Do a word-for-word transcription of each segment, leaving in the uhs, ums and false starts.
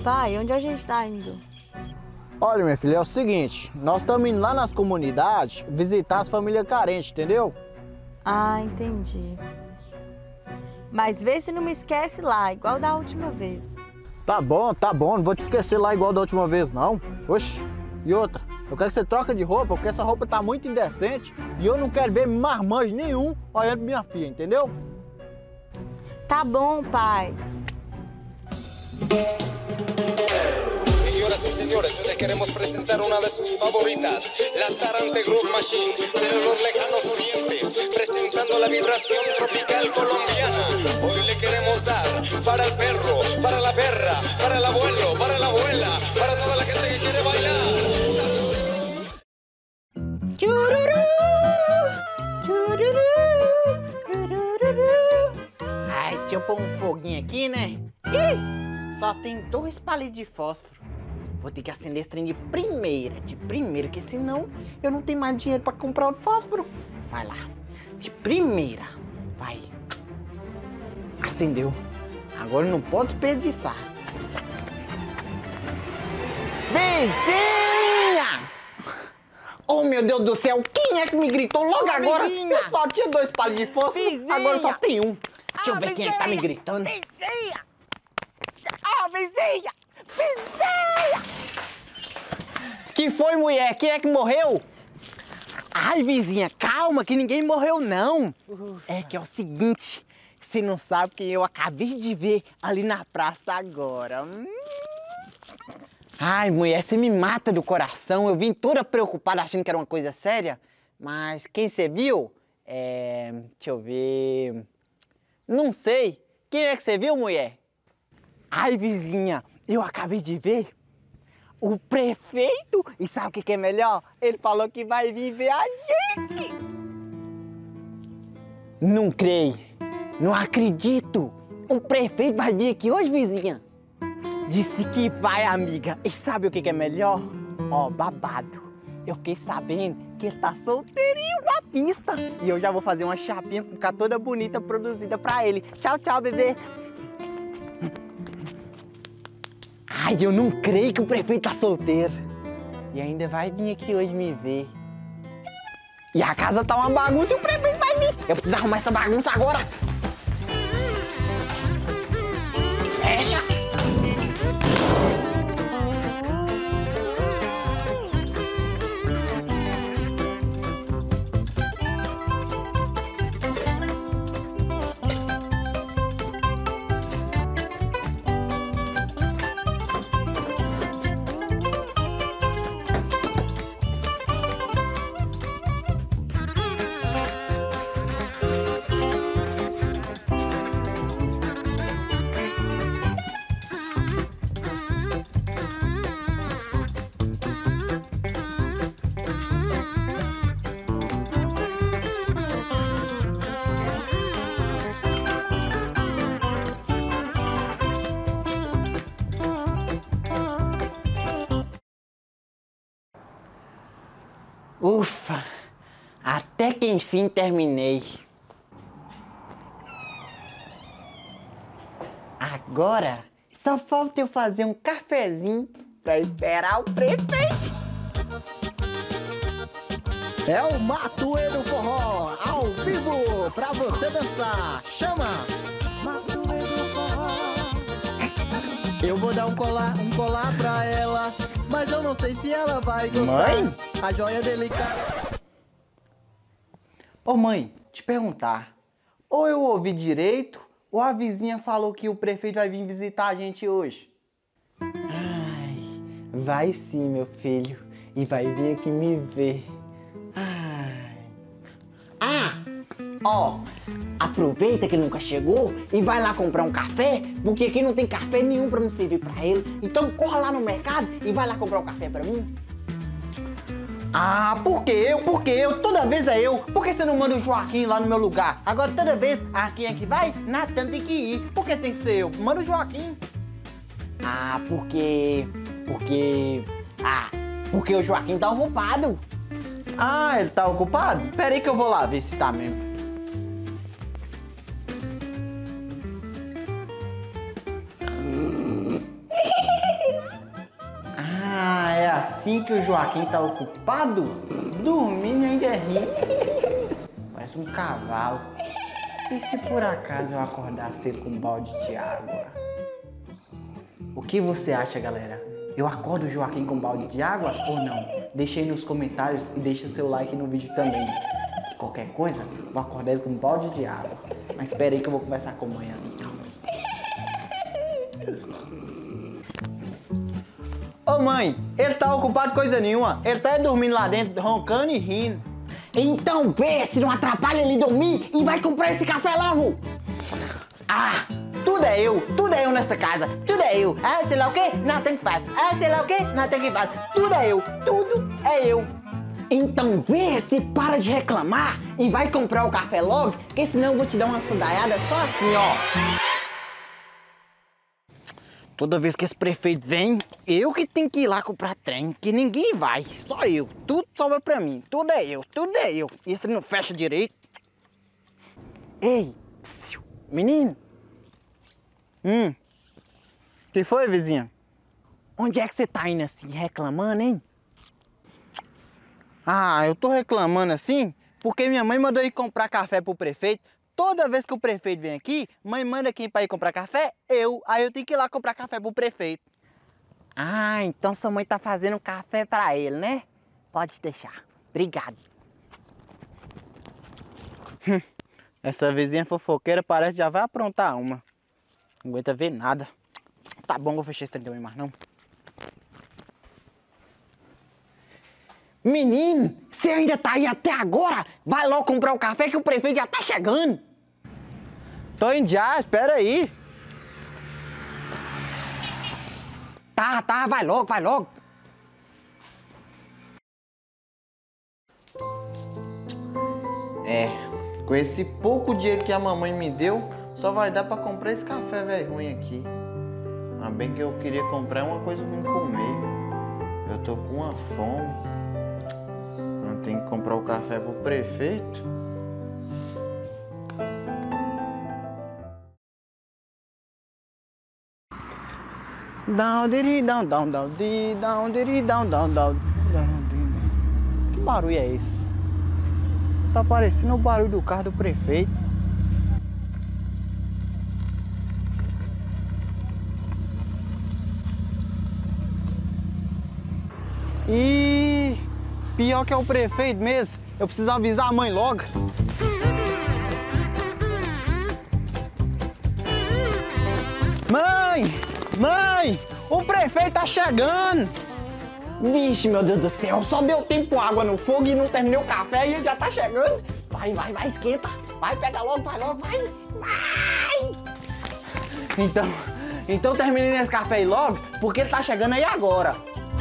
Pai, onde a gente tá indo? Olha, minha filha, é o seguinte, nós estamos indo lá nas comunidades visitar as famílias carentes, entendeu? Ah, entendi. Mas vê se não me esquece lá, igual da última vez. Tá bom, tá bom, não vou te esquecer lá igual da última vez, não. Oxi, e outra, eu quero que você troque de roupa, porque essa roupa tá muito indecente e eu não quero ver marmanjo nenhum olhando pra minha filha, entendeu? Tá bom, pai. Señoras y señores, les queremos presentar una de sus favoritas, la Tarante Groove Machine, de los lejanos orientes, presentando la vibración tropical colombiana. Hoy le queremos dar para el perro, para la perra, para el abuelo, para la abuela, para toda la gente que quiere bailar. Chururu, chururu, chururu. Ai, deixa eu pôr um foguinho aqui, né? Ih, só tem dois palitos de fósforo. Vou ter que acender esse trem de primeira, de primeira, que senão eu não tenho mais dinheiro pra comprar o fósforo. Vai lá, de primeira, vai. Acendeu. Agora não pode desperdiçar. Vizinha! Oh, meu Deus do céu, quem é que me gritou logo oh, agora? Vizinha. Eu só tinha dois palitos de fósforo, vizinha. Agora só tem um. Deixa ah, eu ver vizinha. Quem é que tá me gritando. Vizinha! Oh, vizinha! Vizinha! Que foi, mulher? Quem é que morreu? Ai, vizinha, calma, que ninguém morreu, não. Ufa. É que é o seguinte, você não sabe quem eu acabei de ver ali na praça agora. Hum. Ai, mulher, você me mata do coração. Eu vim toda preocupada achando que era uma coisa séria. Mas quem você viu? É... Deixa eu ver... Não sei. Quem é que você viu, mulher? Ai, vizinha, eu acabei de ver o prefeito. E sabe o que, que é melhor? Ele falou que vai vir ver a gente. Não creio. Não acredito. O prefeito vai vir aqui hoje, vizinha? Disse que vai, amiga. E sabe o que, que é melhor? Ó, babado. Eu fiquei sabendo que ele tá solteirinho na pista. E eu já vou fazer uma chapinha pra ficar toda bonita, produzida pra ele. Tchau, tchau, bebê. Ai, eu não creio que o prefeito tá solteiro. E ainda vai vir aqui hoje me ver. E a casa tá uma bagunça e o prefeito vai vir. Eu preciso arrumar essa bagunça agora. Fecha. Ufa! Até que enfim terminei. Agora só falta eu fazer um cafezinho pra esperar o prefeito. É o Matoeiro Forró, ao vivo, pra você dançar. Chama! Matoeiro Forró. Eu vou dar um colar, um colar pra ela, mas eu não sei se ela vai gostar. Mãe? A joia delicada. Ô mãe, te perguntar, ou eu ouvi direito, ou a vizinha falou que o prefeito vai vir visitar a gente hoje? Ai, vai sim, meu filho, e vai vir aqui me ver. Ai. Ah, ó, aproveita que nunca chegou e vai lá comprar um café, porque aqui não tem café nenhum pra me servir pra ele. Então corra lá no mercado e vai lá comprar um café pra mim. Ah, por que eu? Por que eu? Toda vez é eu. Por que você não manda o Joaquim lá no meu lugar? Agora toda vez, ah, quem é que vai? Natan tem que ir. Por que tem que ser eu? Manda o Joaquim. Ah, porque... Porque... Ah, porque o Joaquim tá ocupado. Ah, ele tá ocupado? Pera aí que eu vou lá ver se tá mesmo. assim que o Joaquim tá ocupado, dormindo ainda é rir. Parece um cavalo. E se por acaso eu acordar cedo com um balde de água? O que você acha, galera? Eu acordo o Joaquim com um balde de água ou não? Deixa aí nos comentários e deixa seu like no vídeo também. Que qualquer coisa, vou acordar ele com um balde de água. Mas espera aí que eu vou conversar com a mãe ali. Calma aí. Ô mãe, ele tá ocupado coisa nenhuma. Ele tá dormindo lá dentro, roncando e rindo. Então vê se não atrapalha ele dormir e vai comprar esse café logo. Ah, tudo é eu, tudo é eu nessa casa, tudo é eu. Ah, sei lá o quê? Não tem que fazer. Ah, sei lá o quê? Não tem que fazer. Tudo é eu, tudo é eu. Então vê se para de reclamar e vai comprar o café logo, que senão eu vou te dar uma sandaiada só assim, ó. Toda vez que esse prefeito vem, eu que tenho que ir lá comprar trem, que ninguém vai, só eu. Tudo sobra pra mim, tudo é eu, tudo é eu. E esse não fecha direito. Ei, psiu, menino. Hum, que foi, vizinha? Onde é que você tá indo assim, reclamando, hein? Ah, eu tô reclamando assim porque minha mãe mandou ir comprar café pro prefeito. Toda vez que o prefeito vem aqui, mãe manda quem pra ir comprar café? Eu. Aí eu tenho que ir lá comprar café pro prefeito. Ah, então sua mãe tá fazendo café pra ele, né? Pode deixar. Obrigado. Essa vizinha fofoqueira parece que já vai aprontar uma. Não aguenta ver nada. Tá bom, vou fechar esse trem também mais não. Menino, você ainda tá aí até agora? Vai logo comprar o café que o prefeito já tá chegando. Tô indo já, espera aí. Tá, tá, vai logo, vai logo. É, com esse pouco dinheiro que a mamãe me deu, só vai dar pra comprar esse café velho ruim aqui. Mas bem que eu queria comprar uma coisa pra me comer. Eu tô com uma fome. Não tenho que comprar o café pro prefeito. Down, diri, down, down, down, di, down, diri, down, down, down, down. Que barulho é esse? Tá parecendo o barulho do carro do prefeito. Ih, pior que é o prefeito mesmo. Eu preciso avisar a mãe logo. Mãe! Mãe! O prefeito tá chegando! Vixe, meu Deus do céu, só deu tempo água no fogo e não terminei o café e ele já tá chegando. Vai, vai, vai, esquenta. Vai, pega logo, vai logo, vai. Vai! Então, então terminei esse café aí logo, porque ele tá chegando aí agora.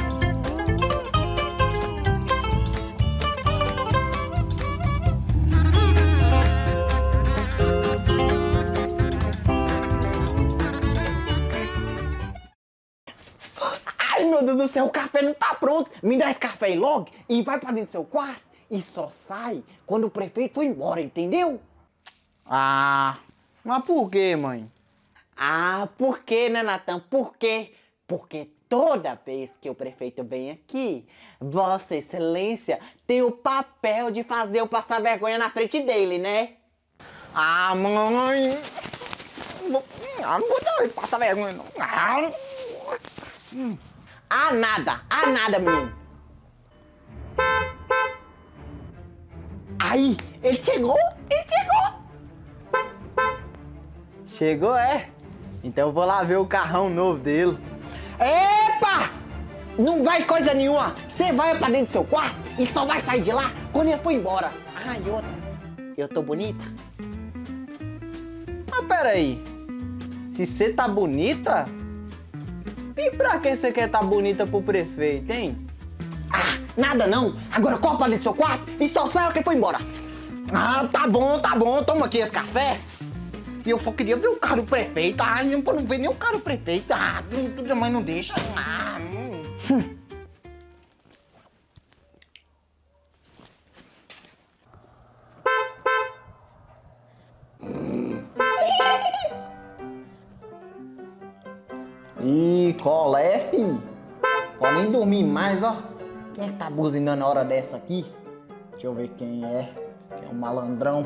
Ai, meu Deus do céu, o café não tá pronto. Me dá esse café aí logo e vai pra dentro do seu quarto e só sai quando o prefeito for embora, entendeu? Ah, mas por quê, mãe? Ah, por quê, né, Natan? Por quê? Porque toda vez que o prefeito vem aqui, Vossa Excelência tem o papel de fazer eu passar vergonha na frente dele, né? Ah, mãe! Ah, não vou dar ele passar vergonha, não. Ah. Hum. Ah, nada! Ah, nada, menino! Aí, ele chegou! Ele chegou! Chegou, é? Então eu vou lá ver o carrão novo dele. Epa! Não vai coisa nenhuma! Você vai pra dentro do seu quarto e só vai sair de lá quando ele for embora. Ah, e outra, eu tô bonita? Mas peraí, se você tá bonita, e pra que você quer tá bonita pro prefeito, hein? Ah, nada não! Agora corre pra dentro do seu quarto e só sai quem foi embora. Ah, tá bom, tá bom, toma aqui esse café. E eu só queria ver o carro do prefeito. Ah, não, não ver nem o carro do prefeito. Ah, tudo a mãe não deixa. Ah, hum. Ih, colé, fi. Pode nem dormir mais, ó. Quem é que tá buzinando na hora dessa aqui? Deixa eu ver quem é. Quem é um malandrão.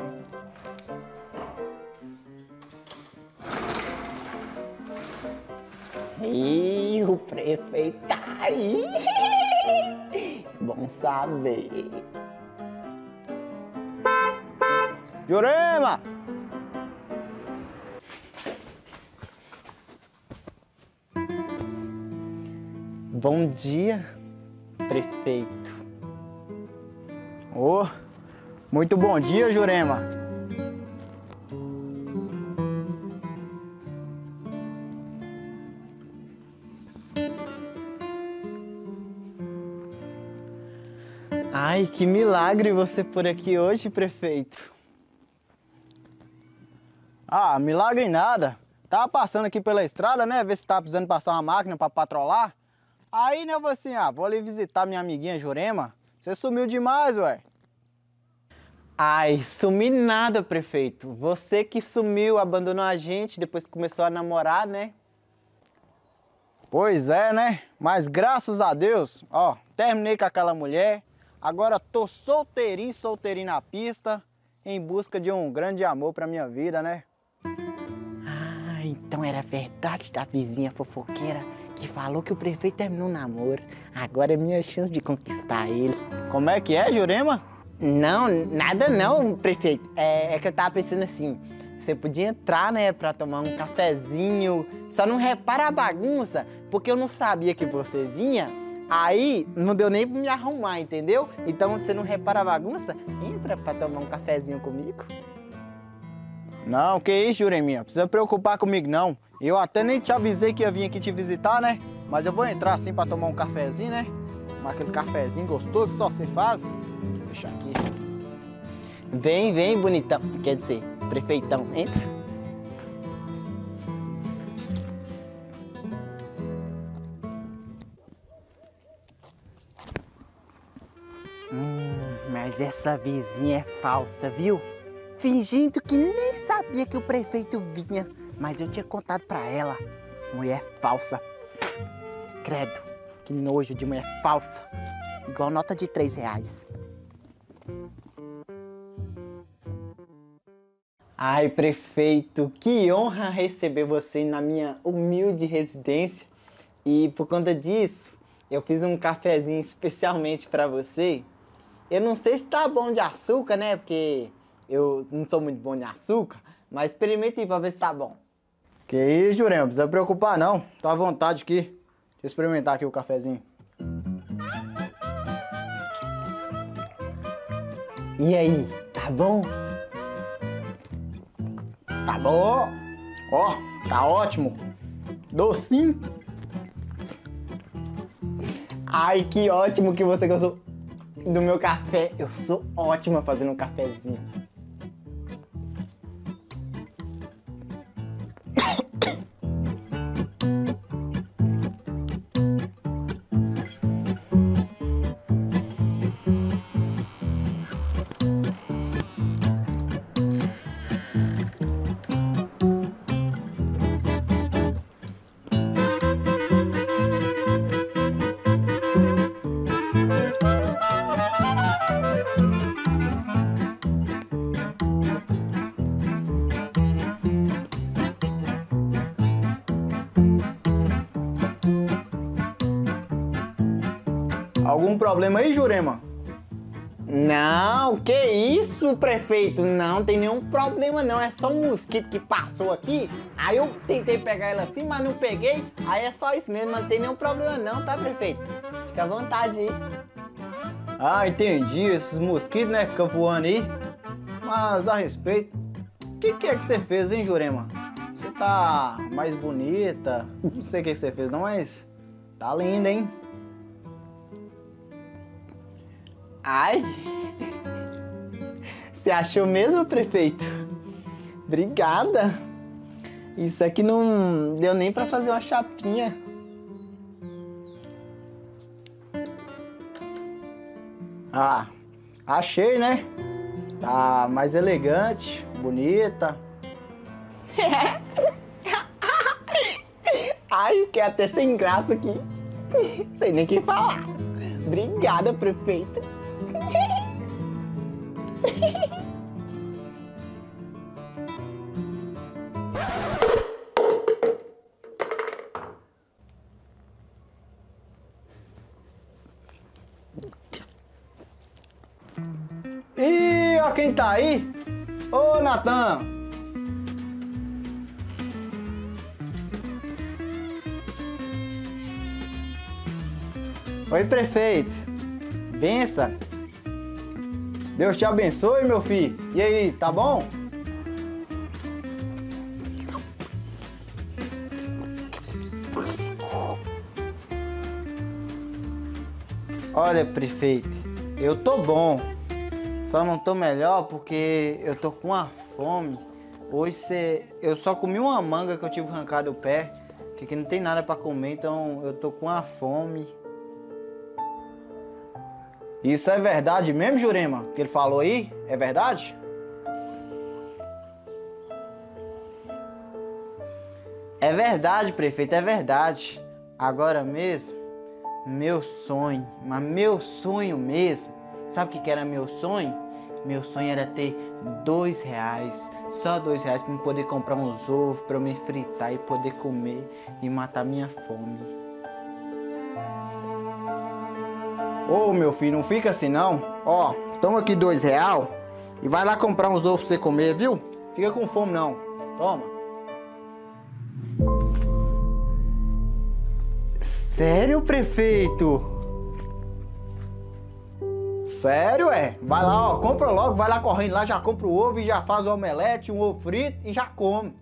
Ih, o prefeito tá aí. Bom saber. Jurema! Bom dia, prefeito. Ô, oh, muito bom dia, Jurema. Ai, que milagre você por aqui hoje, prefeito. Ah, milagre nada. Tava passando aqui pela estrada, né? Ver se tava precisando passar uma máquina pra patrolar. Aí, né, eu falei assim, ah, vou ali visitar minha amiguinha Jurema. Você sumiu demais, ué. Ai, sumi nada, prefeito. Você que sumiu, abandonou a gente, depois que começou a namorar, né? Pois é, né? Mas graças a Deus, ó, terminei com aquela mulher. Agora tô solteirinho, solteirinho na pista, em busca de um grande amor pra minha vida, né? Ah, então era verdade da vizinha fofoqueira que falou que o prefeito terminou o namoro. Agora é minha chance de conquistar ele. Como é que é, Jurema? Não, nada não, prefeito. É, é que eu tava pensando assim, você podia entrar, né, pra tomar um cafezinho. Só não repara a bagunça, porque eu não sabia que você vinha. Aí não deu nem pra me arrumar, entendeu? Então você não repara a bagunça? Entra pra tomar um cafezinho comigo. Não, que isso, Jureminha? Não precisa preocupar comigo, não. Eu até nem te avisei que ia vir aqui te visitar, né? Mas eu vou entrar assim pra tomar um cafezinho, né? Tomar aquele cafezinho gostoso, só se faz. Deixa aqui. Vem, vem, bonitão. Quer dizer, prefeitão, entra. Hum, mas essa vizinha é falsa, viu? Fingindo que nem sabia que o prefeito vinha. Mas eu tinha contado pra ela. Mulher falsa. Credo, que nojo de mulher falsa. Igual nota de três reais. Ai, prefeito, que honra receber você na minha humilde residência. E por conta disso, eu fiz um cafezinho especialmente pra você. Eu não sei se tá bom de açúcar, né? Porque eu não sou muito bom de açúcar. Mas experimenta aí pra ver se tá bom. Que isso, Jurema, não precisa preocupar não. Tô à vontade aqui. Deixa eu experimentar aqui o cafezinho. E aí, tá bom? Tá bom. Ó, tá ótimo. Docinho. Ai, que ótimo que você gostou do meu café. Eu sou ótima fazendo um cafezinho. Algum problema aí, Jurema? Não, que isso, prefeito? Não tem nenhum problema não, é só um mosquito que passou aqui. Aí eu tentei pegar ela assim, mas não peguei. Aí é só isso mesmo, não tem nenhum problema não, tá, prefeito? Fica à vontade aí. Ah, entendi, esses mosquitos, né, ficam voando aí. Mas a respeito, o que, que é que você fez, hein, Jurema? Você tá mais bonita, não sei o que, que você fez não, mas tá linda, hein? Ai, você achou mesmo, prefeito? Obrigada. Isso aqui não deu nem pra fazer uma chapinha. Ah, achei, né? Tá mais elegante, bonita. Ai, fiquei até sem graça aqui. Sei nem o que falar. Obrigada, prefeito. Ih, ó quem tá aí. Ô, Natan. Oi, prefeito. Benção. Deus te abençoe, meu filho. E aí, tá bom? Olha, prefeito, eu tô bom. Só não tô melhor porque eu tô com uma fome. Hoje cê... eu só comi uma manga que eu tive arrancado o pé, que aqui não tem nada pra comer, então eu tô com uma fome. Isso é verdade mesmo, Jurema? Que ele falou aí? É verdade? É verdade, prefeito, é verdade. Agora mesmo, meu sonho, mas meu sonho mesmo, sabe o que que era meu sonho? Meu sonho era ter dois reais, só dois reais para eu poder comprar uns ovos, para eu me fritar e poder comer e matar minha fome. Ô, meu filho, não fica assim não. Ó, toma aqui dois real e vai lá comprar uns ovos pra você comer, viu? Fica com fome não. Toma. Sério, prefeito? Sério, é? Vai lá, ó, compra logo, vai lá correndo lá, já compra o ovo e já faz o omelete, um ovo frito e já come.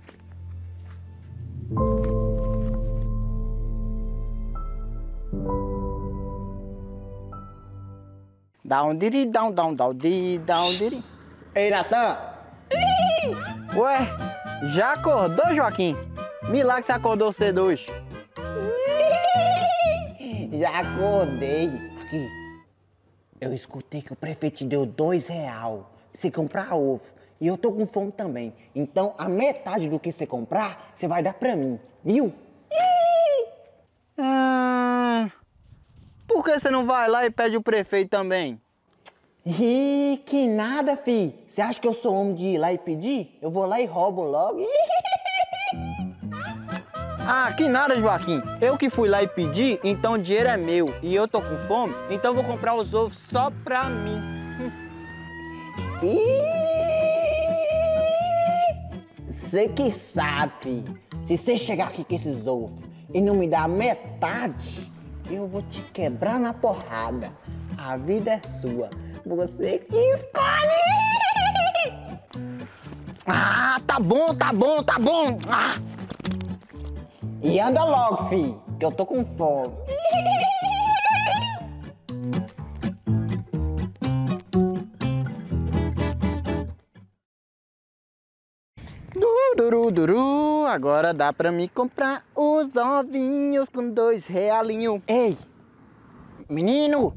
Dá um diri, dá um, dá um, dá um diri, dá um diri. Ei, Natan! Ué, já acordou, Joaquim? Milagre que você acordou cedo hoje. Já acordei. Aqui, eu escutei que o prefeito te deu dois real pra você comprar ovo. E eu tô com fome também. Então, a metade do que você comprar, você vai dar pra mim, viu? Hum, por que você não vai lá e pede o prefeito também? Ih, que nada, fi. Você acha que eu sou homem de ir lá e pedir? Eu vou lá e roubo logo. Ah, que nada, Joaquim. Eu que fui lá e pedi, então o dinheiro é meu. E eu tô com fome, então eu vou comprar os ovos só pra mim. Você que sabe, fi. Se você chegar aqui com esses ovos e não me dar metade, eu vou te quebrar na porrada. A vida é sua. Você que escolhe. Ah, tá bom, tá bom, tá bom. Ah. E anda logo, fi, que eu tô com fome. Duru, duru, agora dá pra me comprar os ovinhos com dois realinhos. Ei, menino!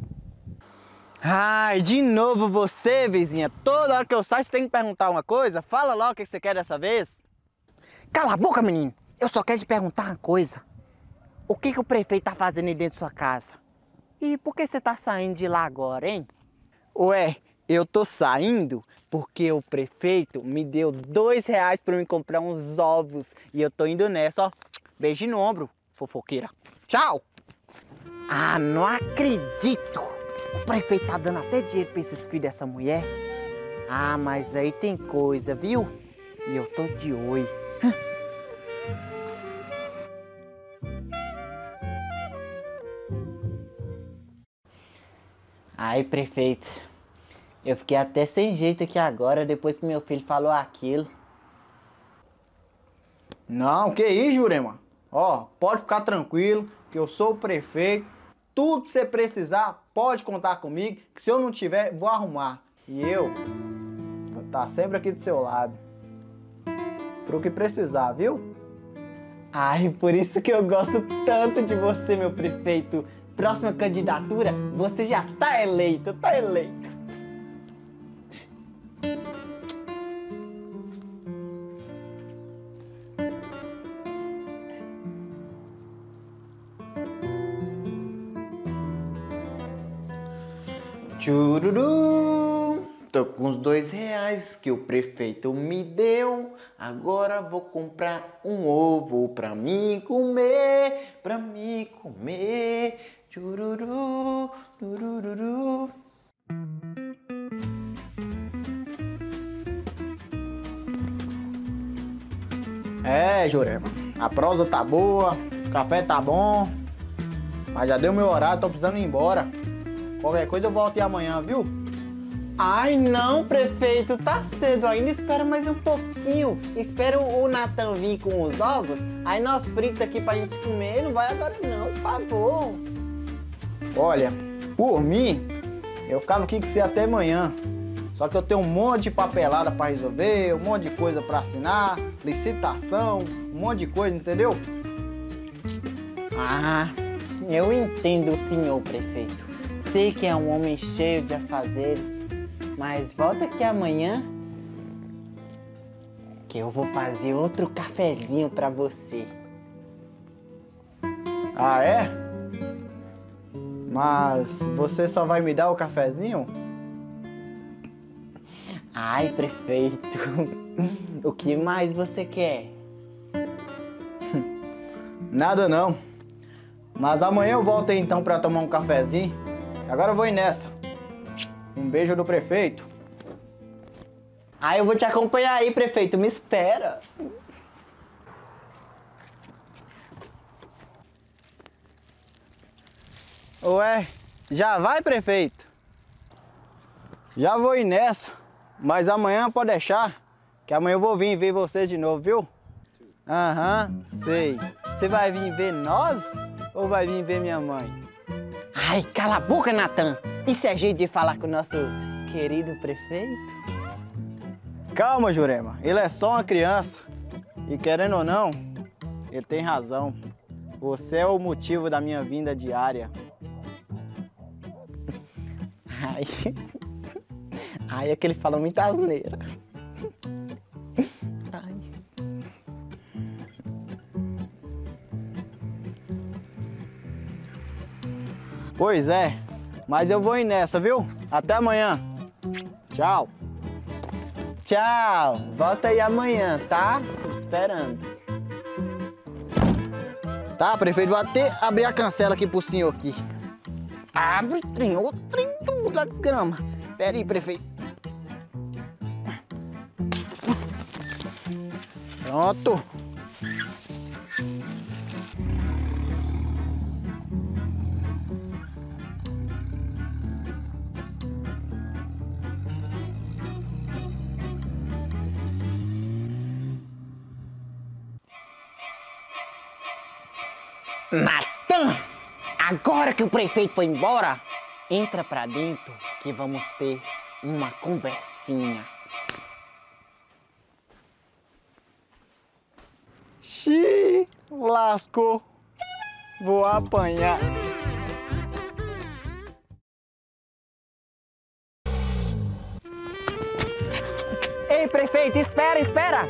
Ai, de novo você, vizinha. Toda hora que eu saio, você tem que perguntar uma coisa. Fala logo o que você quer dessa vez. Cala a boca, menino! Eu só quero te perguntar uma coisa. O que que o prefeito tá fazendo aí dentro da sua casa? E por que você tá saindo de lá agora, hein? Ué, eu tô saindo porque o prefeito me deu dois reais pra eu me comprar uns ovos. E eu tô indo nessa, ó. Beijo no ombro, fofoqueira. Tchau! Ah, não acredito! O prefeito tá dando até dinheiro pra esses filhos dessa mulher. Ah, mas aí tem coisa, viu? E eu tô de olho. Ai, prefeito, eu fiquei até sem jeito aqui agora, depois que meu filho falou aquilo. Não, que isso, Jurema? Ó, pode ficar tranquilo, que eu sou o prefeito. Tudo que você precisar, pode contar comigo, que se eu não tiver, vou arrumar. E eu vou estar sempre aqui do seu lado. Pro que precisar, viu? Ai, por isso que eu gosto tanto de você, meu prefeito. Próxima candidatura, você já tá eleito, tá eleito. Chururu, tô com os dois reais que o prefeito me deu. Agora vou comprar um ovo pra mim comer, pra mim comer. Chururu, chururu. É, Jurema, a prosa tá boa, o café tá bom, mas já deu meu horário, tô precisando ir embora. Qualquer coisa eu volto aí amanhã, viu? Ai, não, prefeito, tá cedo ainda, espera mais um pouquinho. Espera o Natan vir com os ovos, aí nós fritos aqui pra gente comer. Não vai agora não, por favor. Olha, por mim, eu ficava aqui com você até amanhã. Só que eu tenho um monte de papelada pra resolver, um monte de coisa pra assinar, licitação, um monte de coisa, entendeu? Ah, eu entendo o senhor, prefeito. Sei que é um homem cheio de afazeres, mas volta aqui amanhã que eu vou fazer outro cafezinho pra você. Ah, é? Mas você só vai me dar o cafezinho? Ai, prefeito, o que mais você quer? Nada não, mas amanhã eu volto aí então pra tomar um cafezinho. Agora eu vou ir nessa. Um beijo do prefeito. Ah, eu vou te acompanhar aí, prefeito, me espera. Ué, já vai, prefeito? Já vou ir nessa. Mas amanhã pode deixar, que amanhã eu vou vir ver vocês de novo, viu? Aham, uhum, sei. Você vai vir ver nós ou vai vir ver minha mãe? Ai, cala a boca, Natan. Isso é jeito de falar com o nosso querido prefeito? Calma, Jurema. Ele é só uma criança. E querendo ou não, ele tem razão. Você é o motivo da minha vinda diária. Ai... Ai, é que ele fala muita asneira. Ai. Pois é, mas eu vou ir nessa, viu? Até amanhã. Tchau. Tchau. Volta aí amanhã, tá? Tô te esperando. Tá, prefeito, vou até abrir a cancela aqui pro senhor aqui. Abre o trem, o trem do da desgrama. Pera aí, prefeito. Pronto. Natan, agora que o prefeito foi embora, entra pra dentro que vamos ter uma conversinha. Xiii, lascou. Vou apanhar. Ei, prefeito, espera, espera.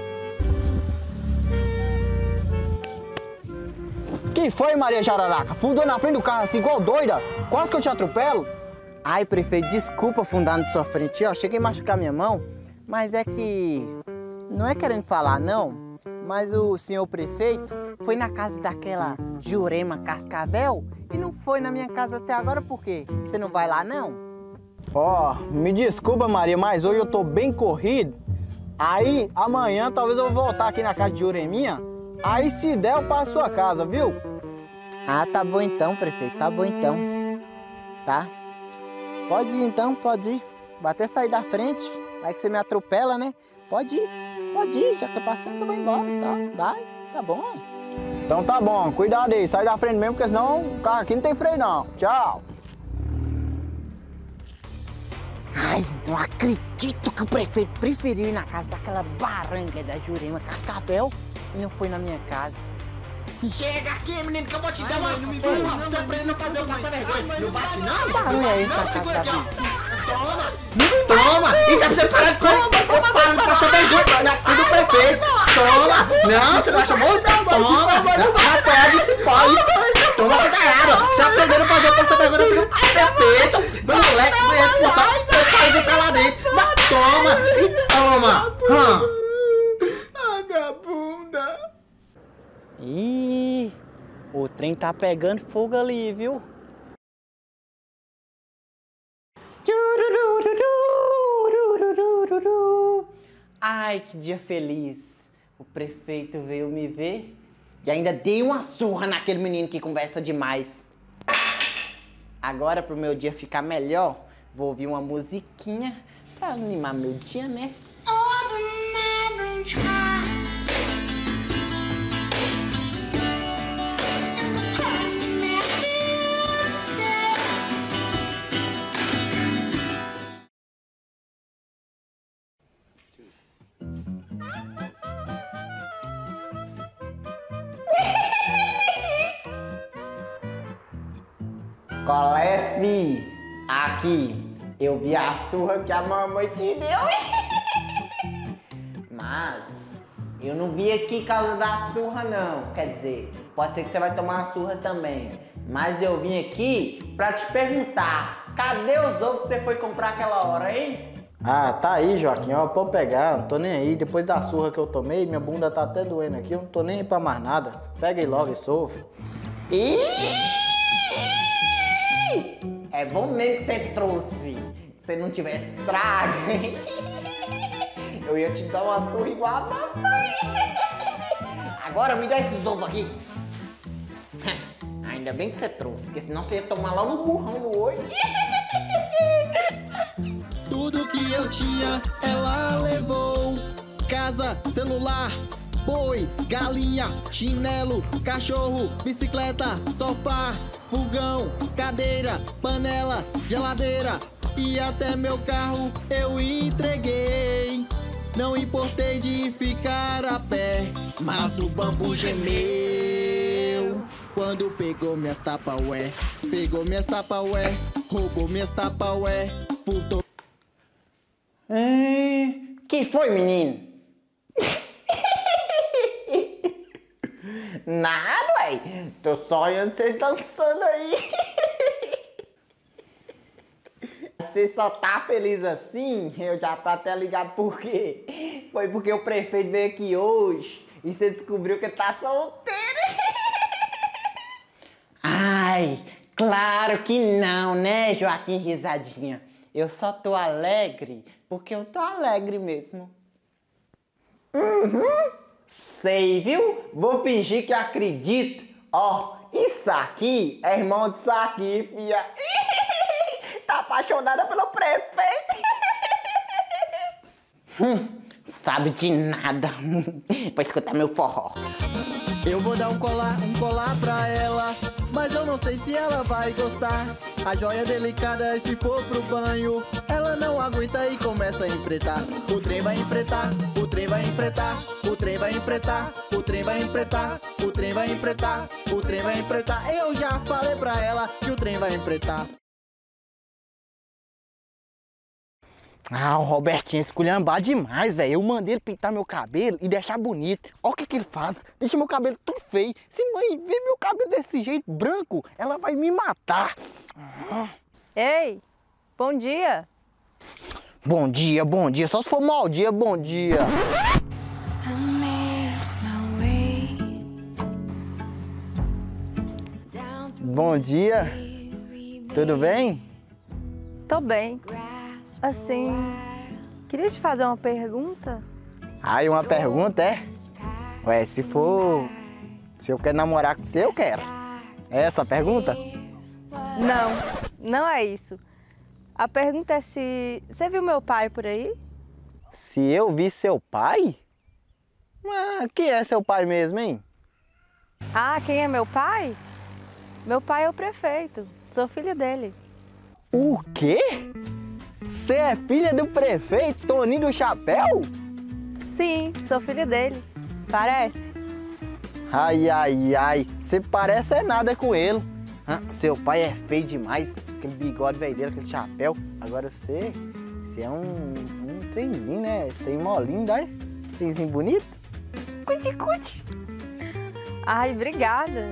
Que foi, Maria Jararaca? Fundou na frente do carro assim, igual doida. Quase que eu te atropelo. Ai, prefeito, desculpa fundar na sua frente. Ó, cheguei a machucar minha mão, mas é que... Não é querendo falar, não. Mas o senhor prefeito foi na casa daquela Jurema Cascavel e não foi na minha casa até agora, por quê? Você não vai lá, não? Ó, oh, me desculpa, Maria, mas hoje eu tô bem corrido. Aí, amanhã, talvez eu vou voltar aqui na casa de Jureminha. Aí, se der, eu passo a sua casa, viu? Ah, tá bom então, prefeito, tá bom então. Tá? Pode ir então, pode ir. Vou até sair da frente, vai que você me atropela, né? Pode ir. Pode ir, já tô passando, eu vou embora, tá? Vai, tá bom. Então tá bom, cuidado aí, sai da frente mesmo, porque senão o carro aqui não tem freio não. Tchau. Ai, não acredito que o prefeito preferiu ir na casa daquela baranga da Jurema Cascavel e não foi na minha casa. Chega aqui, menino, que eu vou te dar uma surra. Você aprende a não fazer eu passar vergonha. Não bate não? Barulho é esse da casa da vida? Toma! Toma! Isso é pra você parar de comer! Para de passar vergonha na casa do prefeito! Toma! Não, você não acha muito? Toma! Não pode, se pode! Toma, você tá errado! Você aprendeu a fazer eu passar vergonha no prefeito! Moleque, você Ih, o trem tá pegando fogo ali, viu? Ai, que dia feliz. O prefeito veio me ver e ainda dei uma surra naquele menino que conversa demais. Agora, pro meu dia ficar melhor, vou ouvir uma musiquinha pra animar meu dia, né? Qual é, fi? Aqui, eu vi a surra que a mamãe te deu. Mas eu não vim aqui por causa da surra, não. Quer dizer, pode ser que você vai tomar uma surra também. Mas eu vim aqui pra te perguntar, cadê os ovos que você foi comprar aquela hora, hein? Ah, tá aí, Joaquim, ó, pode pegar, não tô nem aí. Depois da surra que eu tomei, minha bunda tá até doendo aqui, eu não tô nem aí pra mais nada. Pega aí logo esse ovo. Ih! É bom mesmo que você trouxe, filho. Se não tivesse trago, hein? Eu ia te dar uma surra igual a mamãe. Agora me dá esses ovos aqui. Ainda bem que você trouxe, porque senão você ia tomar logo um burrão no olho. Tudo que eu tinha, ela levou. Casa, celular, boi, galinha, chinelo, cachorro, bicicleta, sofá, fogão, cadeira, panela, geladeira e até meu carro eu entreguei. Não importei de ficar a pé, mas o bambu gemeu. Quando pegou minhas tapaué, pegou minhas tapaué, roubou minhas tapaué, furtou. É... Que foi, menino? Nada, ué. Tô só olhando vocês dançando aí. Você só tá feliz assim? Eu já tô até ligado por quê. Foi porque o prefeito veio aqui hoje e você descobriu que tá solteiro. Ai, claro que não, né, Joaquim Risadinha? Eu só tô alegre porque eu tô alegre mesmo. Uhum. Sei, viu? Vou fingir que acredito. Ó, oh, isso aqui é irmão disso aqui, fia. Tá apaixonada pelo prefeito. hum, sabe de nada. Vou escutar meu forró. Eu vou dar um colar, um colar pra ela, mas eu não sei se ela vai gostar. A joia delicada e se for pro banho, ela não aguenta e começa a empretar. O trem vai empretar, o trem vai empretar, o trem vai empretar, o trem vai empretar, o trem vai empretar, o trem vai empretar. Eu já falei pra ela que o trem vai empretar. Ah, o Robertinho é esculhambar demais, velho. Eu mandei ele pintar meu cabelo e deixar bonito. Olha o que que ele faz. Deixa meu cabelo tudo feio. Se mãe ver meu cabelo desse jeito branco, ela vai me matar. Ah. Ei, bom dia. Bom dia, bom dia. Só se for mau dia, bom dia. Bom dia. Tudo bem? Tô bem. Assim, queria te fazer uma pergunta. Ah, e uma pergunta é? Ué, se for... Se eu quero namorar com você, eu quero. É essa a pergunta? Não, não é isso. A pergunta é se... Você viu meu pai por aí? Se eu vi seu pai? Ah, quem é seu pai mesmo, hein? Ah, quem é meu pai? Meu pai é o prefeito. Sou filha dele. O quê? Você é filha do prefeito Toninho do Chapéu? Sim, sou filha dele. Parece? Ai, ai, ai. Você parece é nada com ele. Ah, seu pai é feio demais. Aquele bigode velho dele, aquele chapéu. Agora você... Você é um, um trenzinho, né? Tem molinho, né? Trenzinho bonito. Cuti, cuti. Ai, obrigada.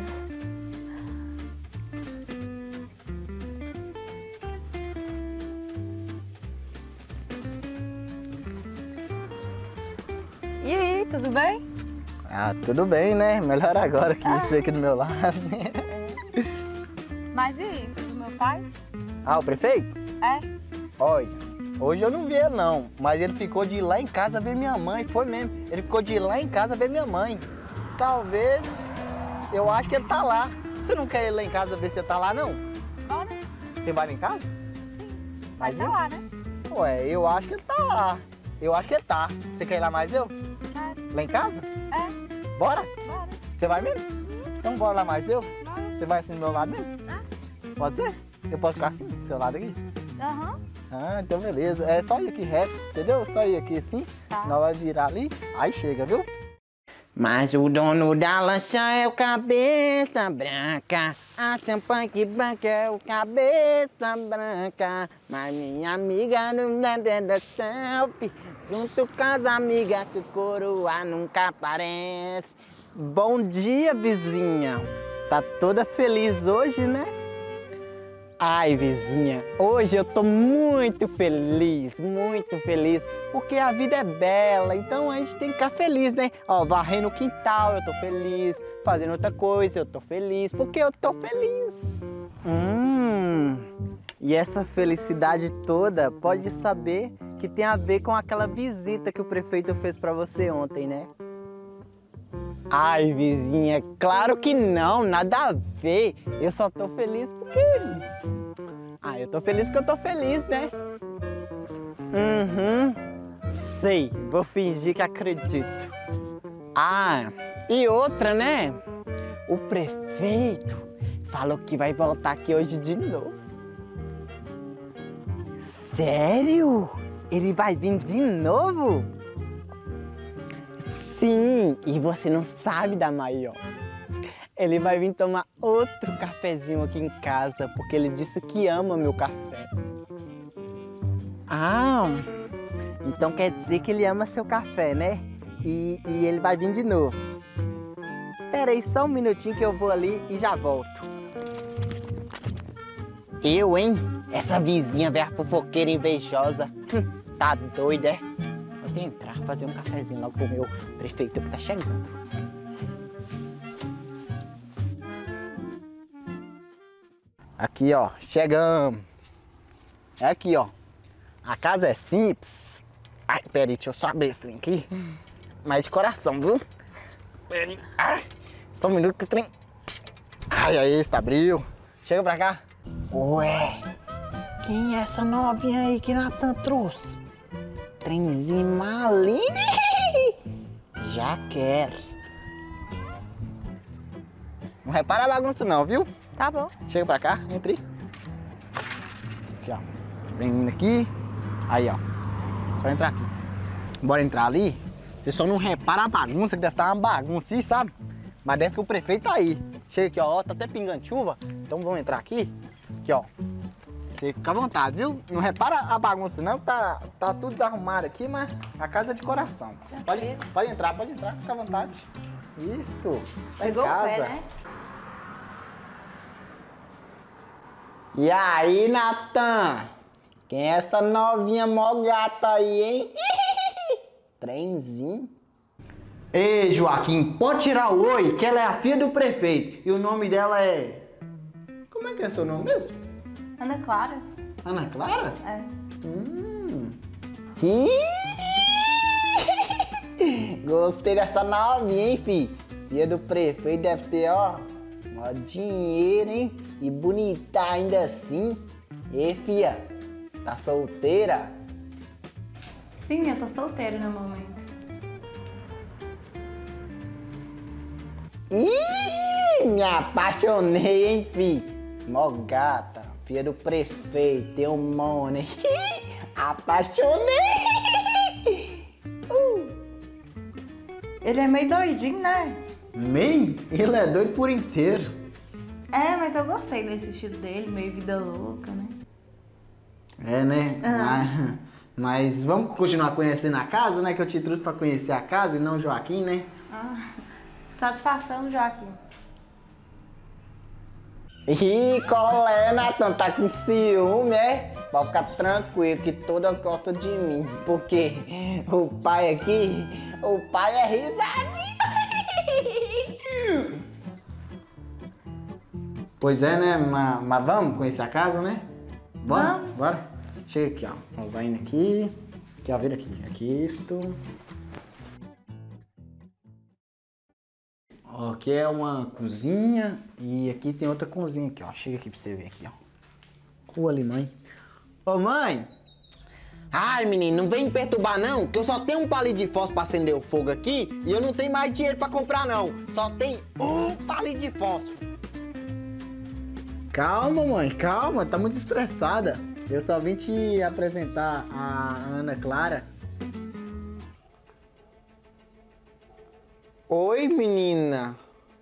E aí, tudo bem? Ah, tudo bem, né? Melhor agora que você aqui do meu lado. Mas e isso, do meu pai? Ah, o prefeito? É? Olha, hoje eu não vi ele não, mas ele ficou de ir lá em casa ver minha mãe, foi mesmo. Ele ficou de ir lá em casa ver minha mãe. Talvez, eu acho que ele tá lá. Você não quer ir lá em casa ver se ele tá lá, não? Bora. Você vai lá em casa? Sim. Mas Vai tá lá, né? Ué, eu acho que ele tá lá. Eu acho que ele tá. Você quer ir lá mais eu? Quero. Lá em casa? É. Bora? Bora. Você vai mesmo? Então bora lá mais eu? Bora. Você vai assim do meu lado mesmo? Ah. Pode ser? Eu posso ficar assim, do seu lado aqui? Aham. Ah, então beleza. É só ir aqui reto, entendeu? Só ir aqui assim. Tá. Nós vamos virar ali, aí chega, viu? Mas o dono da lancha é o cabeça branca. A champanhe branca é o cabeça branca. Mas minha amiga não dá da selfie. Junto com as amigas que o coroa nunca aparece. Bom dia, vizinha. Tá toda feliz hoje, né? Ai, vizinha, hoje eu tô muito feliz, muito feliz, porque a vida é bela, então a gente tem que ficar feliz, né? Ó, varrendo o quintal, eu tô feliz, fazendo outra coisa, eu tô feliz, porque eu tô feliz. Hum, e essa felicidade toda pode saber que tem a ver com aquela visita que o prefeito fez pra você ontem, né? Ai, vizinha, claro que não, nada a ver. Eu só tô feliz porque... Ah, eu tô feliz porque eu tô feliz, né? Uhum, sei, vou fingir que acredito. Ah, e outra, né? O prefeito falou que vai voltar aqui hoje de novo. Sério? Ele vai vir de novo? Sim, e você não sabe da maior. Ele vai vir tomar outro cafezinho aqui em casa, porque ele disse que ama meu café. Ah, então quer dizer que ele ama seu café, né? E, e ele vai vir de novo. Pera aí só um minutinho que eu vou ali e já volto. Eu, hein? Essa vizinha velha fofoqueira invejosa. Hum, tá doida, é? Vou entrar, fazer um cafezinho logo pro meu prefeito que tá chegando. Aqui, ó, chegamos. É aqui, ó. A casa é simples. Ai, peraí, deixa eu só abrir esse trem aqui. Mas de coração, viu? Peraí. Ai, só um minuto que o trem... Ai, aí, está abriu. Chega pra cá. Ué, quem é essa novinha aí que Natan trouxe? Trenzinho malinho. Já quero. Não repara a bagunça não, viu? Tá bom. Chega pra cá, entre. Aqui, ó. Vem indo aqui. Aí, ó. Só entrar aqui. Bora entrar ali. Você só não repara a bagunça, que deve estar uma bagunça aí, sabe? Mas deve que o prefeito tá aí. Chega aqui, ó. Tá até pingando chuva. Então vamos entrar aqui. Aqui, ó. Você fica à vontade, viu? Não repara a bagunça não, tá, tá tudo desarrumado aqui, mas a casa é de coração. Pode, pode entrar, pode entrar, fica à vontade. Isso. Tá em Pegou o casa. pé, né? E aí, Natan? Quem é essa novinha mó gata aí, hein? Trenzinho. Ei, Joaquim, pode tirar o oi, que ela é a filha do prefeito. E o nome dela é... Como é que é seu nome mesmo? Ana Clara. Ana Clara? É. Hum. Gostei dessa novinha, hein, fi? Filha do prefeito deve ter, ó, mó dinheiro, hein? E bonita ainda assim. E fia, tá solteira? Sim, eu tô solteira no momento. Ih, me apaixonei, hein, fi? Mó gata, filha do prefeito, tem um money. Apaixonei! Uh. Ele é meio doidinho, né? Meio? Ele é doido por inteiro. É, mas eu gostei desse estilo dele, meio vida louca, né? É, né? Ah. Mas, mas vamos continuar conhecendo a casa, né? Que eu te trouxe pra conhecer a casa e não o Joaquim, né? Ah, satisfação, Joaquim. Ih, qual é, Natan? Tá com ciúme, é? Pode ficar tranquilo que todas gostam de mim. Porque o pai aqui, o pai é risadinho. Pois é, né? Mas, mas vamos conhecer a casa, né? Bora? Vamos. Bora? Chega aqui, ó. Ó, vai indo aqui. Aqui, ó, vira aqui. Aqui, isto. Ó, aqui é uma cozinha e aqui tem outra cozinha aqui, ó. Chega aqui pra você ver aqui, ó. Rua ali, mãe. Ô, mãe! Ai, menino, não vem me perturbar não, que eu só tenho um palito de fósforo pra acender o fogo aqui e eu não tenho mais dinheiro pra comprar não. Só tem um palito de fósforo. Calma, mãe, calma. Tá muito estressada. Eu só vim te apresentar a Ana Clara. Oi, menina.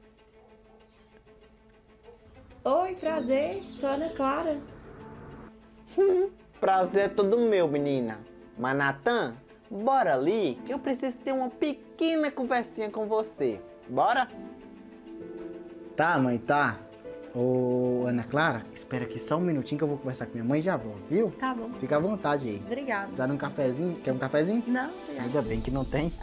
Oi, prazer. Sou Ana Clara. Prazer é todo meu, menina. Mas, Natan, bora ali que eu preciso ter uma pequena conversinha com você. Bora? Tá, mãe, tá. Ô, Ana Clara, espera aqui só um minutinho que eu vou conversar com minha mãe e já volto, viu? Tá bom. Fica à vontade aí. Obrigada. Precisar de um cafezinho? Quer um cafezinho? Não, obrigada. Ainda bem que não tem.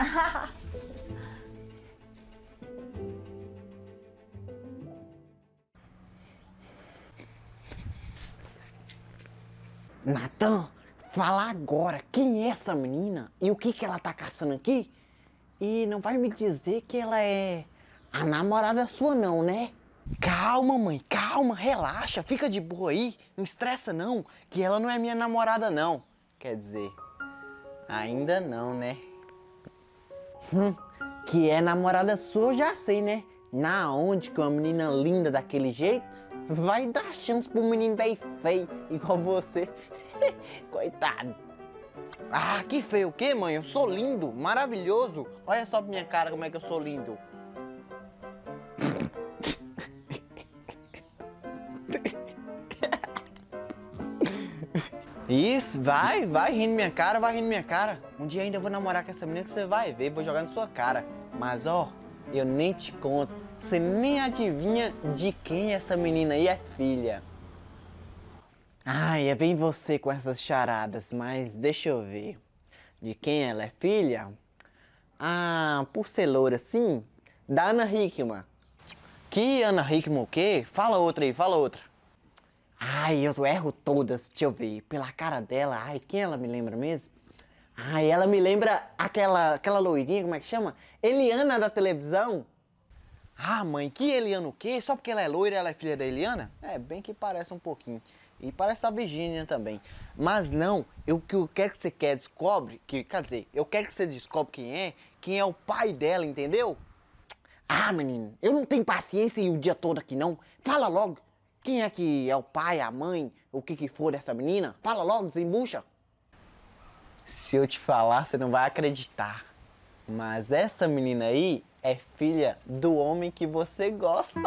Natan, fala agora quem é essa menina e o que que ela tá caçando aqui? E não vai me dizer que ela é a namorada sua não, né? Calma, mãe, calma, relaxa, fica de boa aí, não estressa não, que ela não é minha namorada não. Quer dizer, ainda não, né? Hum, que é namorada sua eu já sei, né? Na onde que uma menina linda daquele jeito vai dar chance pro menino bem feio, igual você. Coitado. Ah, que feio o quê, mãe? Eu sou lindo, maravilhoso. Olha só pra minha cara como é que eu sou lindo. Isso, vai, vai rindo minha cara, vai rindo minha cara. Um dia ainda eu vou namorar com essa menina que você vai ver, vou jogar na sua cara. Mas ó, eu nem te conto, você nem adivinha de quem essa menina aí é filha. Ai, é bem você com essas charadas, mas deixa eu ver. De quem ela é filha? Ah, por ser loura, sim, da Ana Hickman. Que Ana Hickman o quê? Fala outra aí, fala outra. Ai, eu erro todas, deixa eu ver. Pela cara dela, ai, quem ela me lembra mesmo? Ai, ela me lembra aquela, aquela loirinha, como é que chama? Eliana da televisão. Ah, mãe, que Eliana o quê? Só porque ela é loira, ela é filha da Eliana? É, bem que parece um pouquinho. E parece a Virgínia também. Mas não, eu que eu quero que você quer descobre, que, quer dizer, eu quero que você descobre quem é, quem é o pai dela, entendeu? Ah, menino, eu não tenho paciência e o dia todo aqui não. Fala logo. Quem é que é o pai, a mãe, o que que for dessa menina? Fala logo, desembucha. Se eu te falar, você não vai acreditar. Mas essa menina aí é filha do homem que você gosta.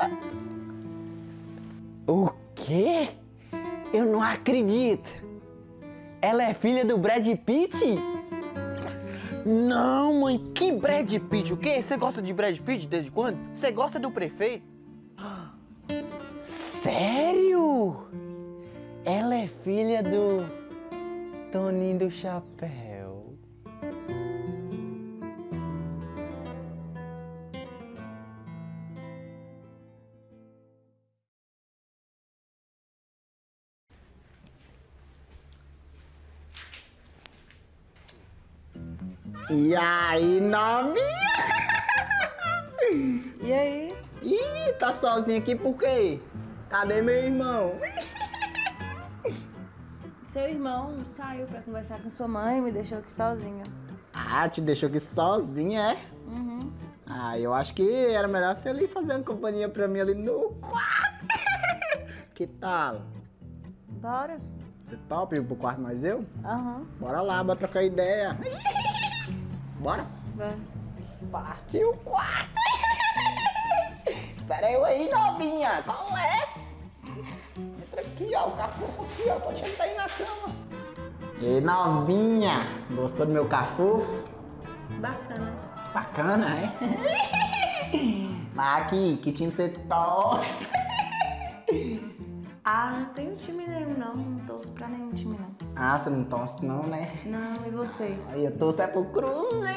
O quê? Eu não acredito. Ela é filha do Brad Pitt? Não, mãe, que Brad Pitt? O quê? Você gosta de Brad Pitt desde quando? Você gosta do prefeito? Sério? Ela é filha do Toninho do Chapéu. E aí, novinha? E aí? Ih, tá sozinha aqui por quê? Cadê meu irmão? Seu irmão saiu pra conversar com sua mãe e me deixou aqui sozinha. Ah, te deixou aqui sozinha, é? Uhum. Ah, eu acho que era melhor você ali fazer uma companhia pra mim ali no quarto. Que tal? Bora? Você topa ir pro quarto mais eu? Aham. Bora lá, bora trocar ideia. Bora? Vai. Partiu o quarto. Espera eu aí, novinha. Qual é? Entra aqui, ó. O cafofo aqui, ó. Pode sentar aí na cama. E novinha, gostou do meu cafufo? Bacana. Bacana, é? Mas aqui, que time você torce? Ah, não tenho time nenhum, não. Não torço pra nenhum time, não. Ah, você não torce não, né? Não, e você? Aí eu torço é pro Cruzeiro.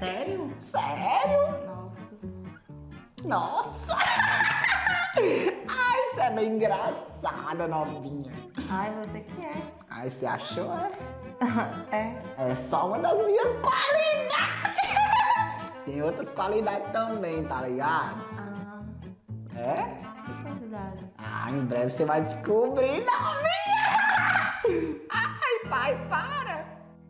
Sério? Sério? Nossa. Nossa! Você é bem engraçada, novinha. Ai, você que é. Ai, você achou, é? É. É só uma das minhas qualidades. Tem outras qualidades também, tá ligado? Ah, É? que quantidade? Ah, em breve você vai descobrir, novinha! Ai, pai, para!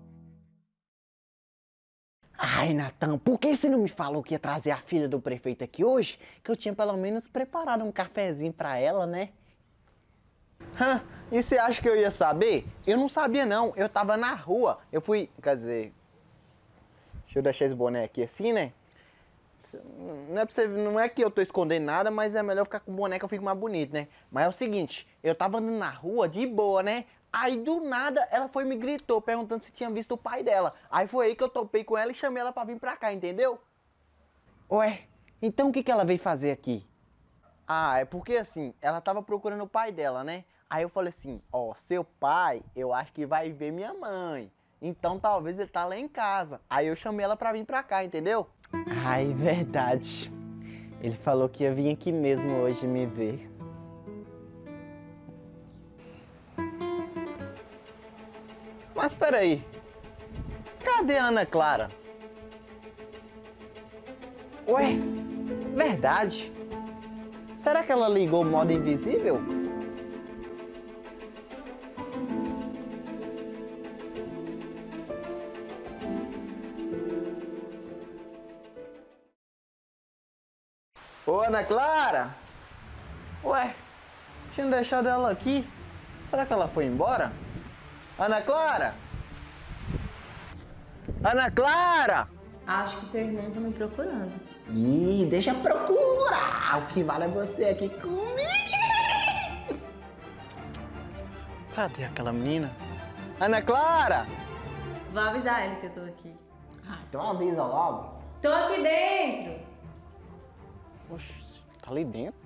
Ai, Natan, por que você não me falou que ia trazer a filha do prefeito aqui hoje? Que eu tinha pelo menos preparado um cafezinho pra ela, né? Hã? E você acha que eu ia saber? Eu não sabia, não. Eu tava na rua. Eu fui, quer dizer... Deixa eu deixar esse boné aqui assim, né? Não é, pra você, não é que eu tô escondendo nada, mas é melhor ficar com o boné que eu fico mais bonito, né? Mas é o seguinte, eu tava andando na rua de boa, né? Aí do nada ela foi e me gritou, perguntando se tinha visto o pai dela. Aí foi aí que eu topei com ela e chamei ela pra vir pra cá, entendeu? Ué, então o que, que ela veio fazer aqui? Ah, é porque assim, ela tava procurando o pai dela, né? Aí eu falei assim, ó, seu pai, eu acho que vai ver minha mãe. Então talvez ele tá lá em casa. Aí eu chamei ela pra vir pra cá, entendeu? Ai, verdade. Ele falou que ia vir aqui mesmo hoje me ver. Mas peraí, cadê a Ana Clara? Ué, verdade. Será que ela ligou o modo invisível? Ô, Ana Clara! Ué, tinha deixado ela aqui. Será que ela foi embora? Ana Clara! Ana Clara! Acho que seu irmão tá me procurando. Ih, deixa eu procurar! O que vale é você aqui comigo! Cadê aquela menina? Ana Clara! Vou avisar ele que eu tô aqui. Ah, então avisa logo. Tô aqui dentro! Oxe, tá ali dentro?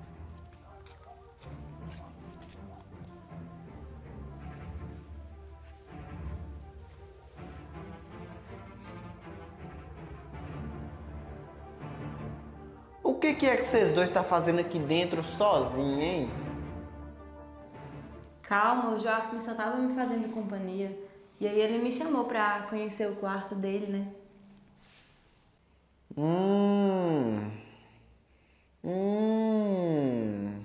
O que, que é que vocês dois estão fazendo aqui dentro sozinhos, hein? Calma, o Joaquim só tava me fazendo companhia. E aí ele me chamou pra conhecer o quarto dele, né? Hum... Hum...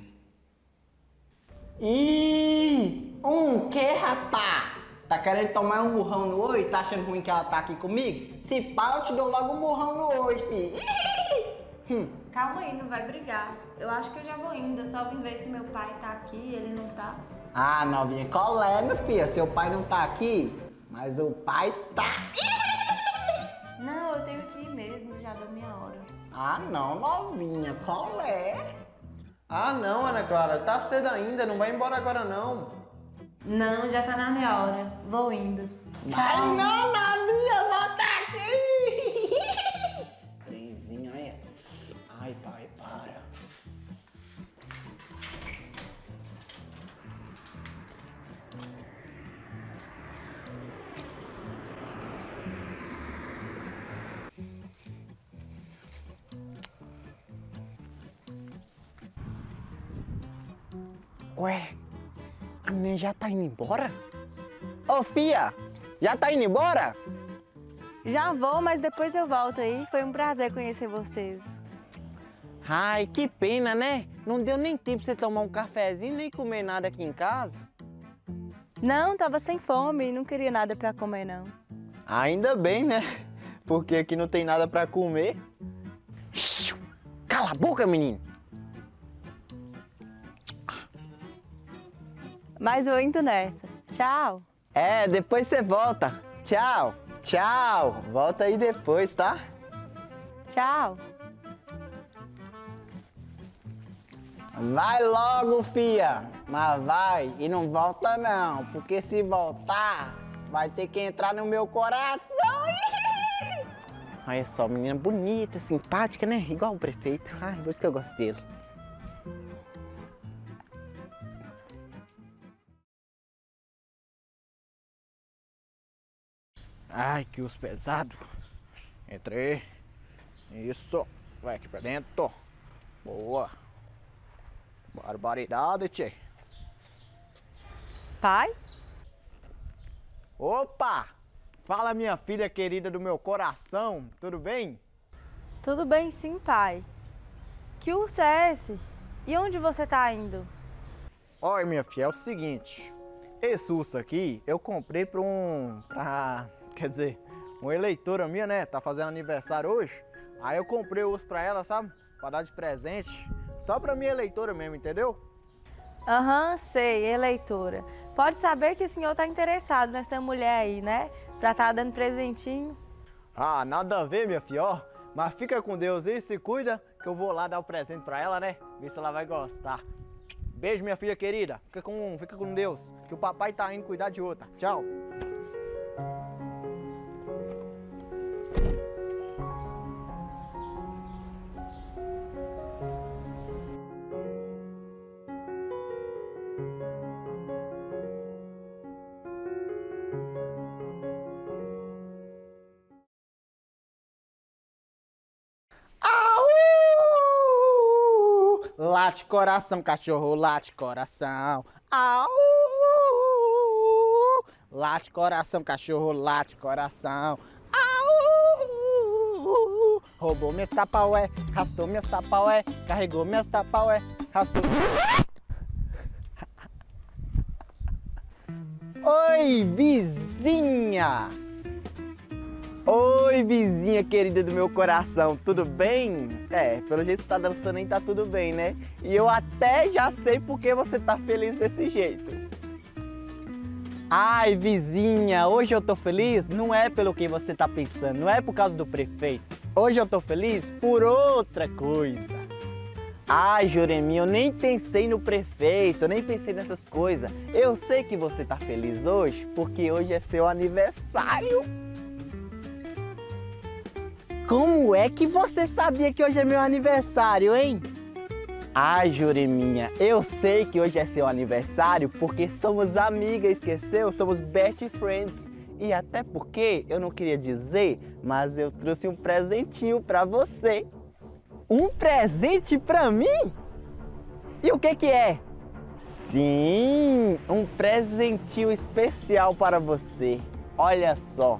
Ih! Um quê, rapá? Tá querendo tomar um murrão no olho? Tá achando ruim que ela tá aqui comigo? Se pá, eu te dou logo um murrão no olho, filho. Hum. Calma aí, não vai brigar. Eu acho que eu já vou indo. Eu só vim ver se meu pai tá aqui e ele não tá. Ah, novinha, qual é, meu filho? Seu pai não tá aqui, mas o pai tá. Não, eu tenho que ir mesmo, já deu minha hora. Ah, não, novinha, qual é? Ah, não, Ana Clara, tá cedo ainda, não vai embora agora não. Não, já tá na minha hora. Vou indo. Ai, não, novinha, volta aqui! Trenzinho, aí. Ai, pai, para. Ué, a menina já tá indo embora? Ô, fia, já tá indo embora? Já vou, mas depois eu volto aí. Foi um prazer conhecer vocês. Ai, que pena, né? Não deu nem tempo pra você tomar um cafezinho, nem comer nada aqui em casa. Não, tava sem fome e não queria nada pra comer, não. Ainda bem, né? Porque aqui não tem nada pra comer. Cala a boca, menino! Mas eu indo nessa. Tchau. É, depois você volta. Tchau, tchau. Volta aí depois, tá? Tchau. Vai logo, fia. Mas vai e não volta não, porque se voltar, vai ter que entrar no meu coração. Olha só, menina bonita, simpática, né? Igual o prefeito. Ai, por isso que eu gosto dele. Ai, que os pesado. Entrei. Isso. Vai aqui pra dentro. Boa. Barbaridade, tchê. Pai? Opa! Fala, minha filha querida do meu coração, tudo bem? Tudo bem sim, pai. Que urso é esse? E onde você tá indo? Olha, minha filha, é o seguinte. Esse urso aqui eu comprei pra um... pra... quer dizer, uma eleitora minha, né? Tá fazendo aniversário hoje. Aí eu comprei o urso pra ela, sabe? Pra dar de presente. Só pra minha eleitora mesmo, entendeu? Aham, sei, eleitora. Pode saber que o senhor tá interessado nessa mulher aí, né? Pra tá dando presentinho. Ah, nada a ver, minha filha, ó. Mas fica com Deus aí, se cuida, que eu vou lá dar o presente pra ela, né? Ver se ela vai gostar. Beijo, minha filha querida. Fica com, fica com Deus, que o papai tá indo cuidar de outra. Tchau. Late coração, cachorro, late coração. Au! Late coração, cachorro, late coração. Au! Roubou minhas tapaué, rastou minhas tapaué, carregou minhas tapaué, rastou. Oi, vizinha! Oi, vizinha querida do meu coração, tudo bem? É, pelo jeito que você tá dançando aí, tá tudo bem, né? E eu até já sei por que você tá feliz desse jeito. Ai, vizinha, hoje eu tô feliz não é pelo que você tá pensando, não é por causa do prefeito. Hoje eu tô feliz por outra coisa. Ai, Juremi, eu nem pensei no prefeito, eu nem pensei nessas coisas. Eu sei que você tá feliz hoje porque hoje é seu aniversário. Como é que você sabia que hoje é meu aniversário, hein? Ai, Jureminha, eu sei que hoje é seu aniversário porque somos amigas, esqueceu? Somos best friends. E até porque eu não queria dizer, mas eu trouxe um presentinho pra você. Um presente pra mim? E o que que é? Sim, um presentinho especial para você. Olha só.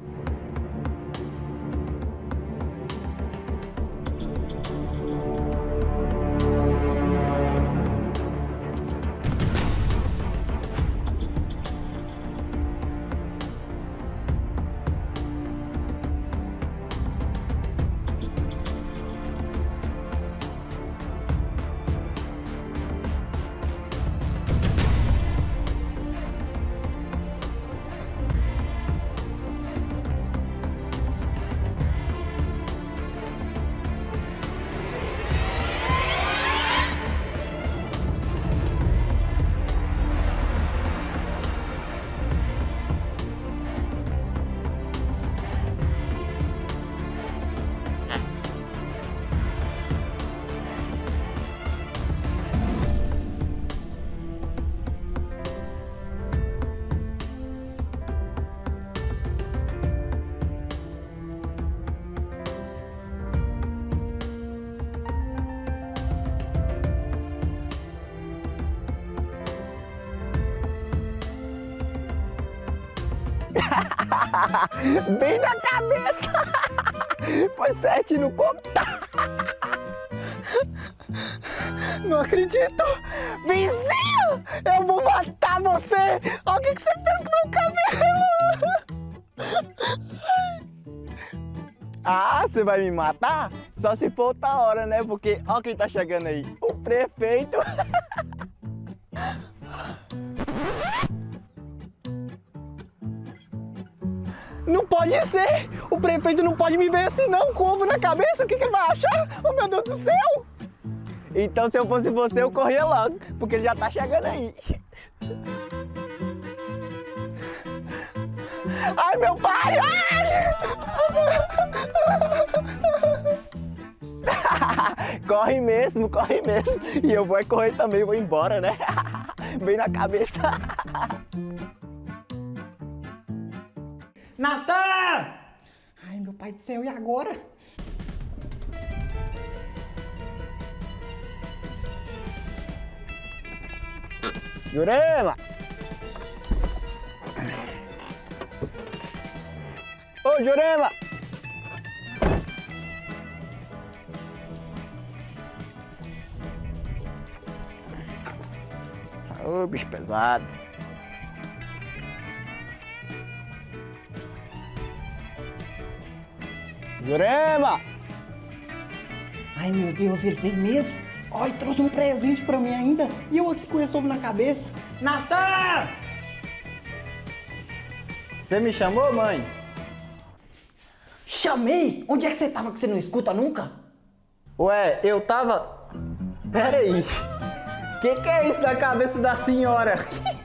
Bem na cabeça! Foi certinho no corpo. Não acredito! Vizinho! Eu vou matar você! Olha o que que você fez com meu cabelo! Ah, você vai me matar? Só se for outra hora, né? Porque olha quem tá chegando aí. O prefeito! Não pode ser! O prefeito não pode me ver assim não, com ovo na cabeça, o que que ele vai achar? Oh, meu Deus do céu! Então, se eu fosse você, eu corria logo, porque ele já tá chegando aí. Ai, meu pai! Ai! Corre mesmo, corre mesmo. E eu vou correr também, vou embora, né? Bem na cabeça. Natan! Ai, meu pai do céu, e agora? Jurema! Ô, Jurema! Ô, bicho pesado. Jurema! Ai, meu Deus, ele veio mesmo? Ó, e trouxe um presente pra mim ainda. E eu aqui com esse ovo na cabeça. Natan! Você me chamou, mãe? Chamei? Onde é que você tava que você não escuta nunca? Ué, eu tava... Pera aí. Que que é isso na cabeça da senhora?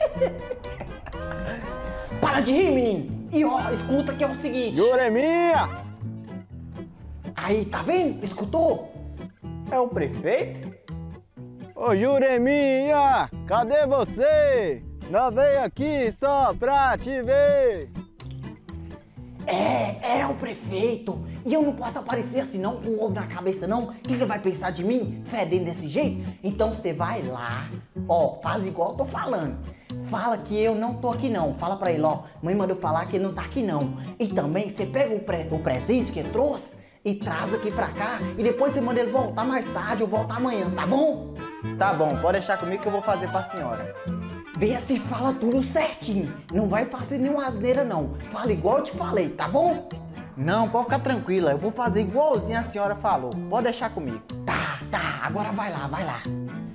Para de rir, menino. E ó, escuta que é o seguinte. Jureminha! Aí, tá vendo? Escutou? É o prefeito? Ô, Jureminha! Cadê você? Nós veio aqui só pra te ver. É, é o prefeito. E eu não posso aparecer assim não, com o ovo na cabeça não. O que que vai pensar de mim, fedendo desse jeito? Então você vai lá, ó, faz igual eu tô falando. Fala que eu não tô aqui não. Fala pra ele, ó, mãe mandou falar que ele não tá aqui não. E também você pega o, pre o presente que ele trouxe e traz aqui pra cá. E depois você manda ele voltar mais tarde ou voltar amanhã, tá bom? Tá bom, pode deixar comigo que eu vou fazer pra senhora. Vê se fala tudo certinho. Não vai fazer nenhuma asneira não. Fala igual eu te falei, tá bom? Não, pode ficar tranquila. Eu vou fazer igualzinho a senhora falou. Pode deixar comigo. Tá, tá. Agora vai lá, vai lá.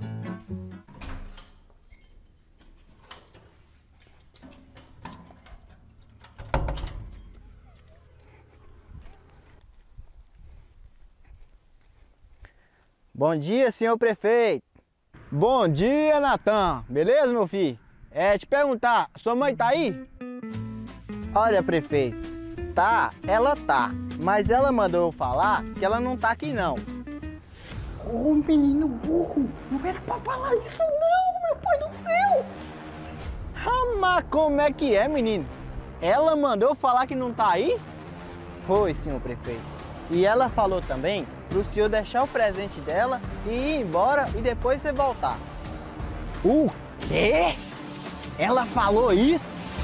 Bom dia, senhor prefeito. Bom dia, Natan. Beleza, meu filho? É, te perguntar, sua mãe tá aí? Olha, prefeito, tá, ela tá. Mas ela mandou eu falar que ela não tá aqui, não. Ô, menino burro, não era pra falar isso não, meu pai do céu. Ah, mas como é que é, menino? Ela mandou eu falar que não tá aí? Foi, senhor prefeito. E ela falou também pro senhor deixar o presente dela e ir embora e depois você voltar. O quê? Ela falou isso?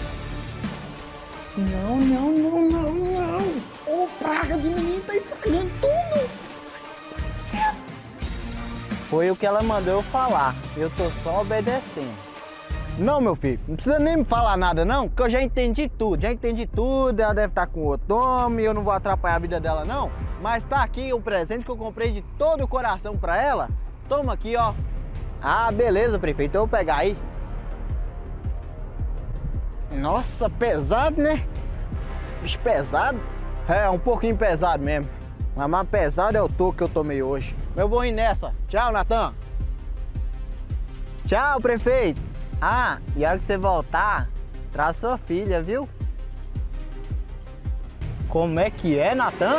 Não, não, não, não, não. Ô, praga de menino, tá estragando tudo. Céu. Foi o que ela mandou eu falar. Eu tô só obedecendo. Não, meu filho, não precisa nem me falar nada não, porque eu já entendi tudo, já entendi tudo, ela deve estar com outro homem, eu não vou atrapalhar a vida dela não, mas tá aqui o presente que eu comprei de todo o coração pra ela, toma aqui, ó. Ah, beleza, prefeito, eu vou pegar aí. Nossa, pesado, né? Bicho pesado? É, um pouquinho pesado mesmo, mas mais pesado é o toco que eu tomei hoje. Eu vou ir nessa, tchau, Natan. Tchau, prefeito. Ah, e a hora que você voltar, traz sua filha, viu? Como é que é, Natan?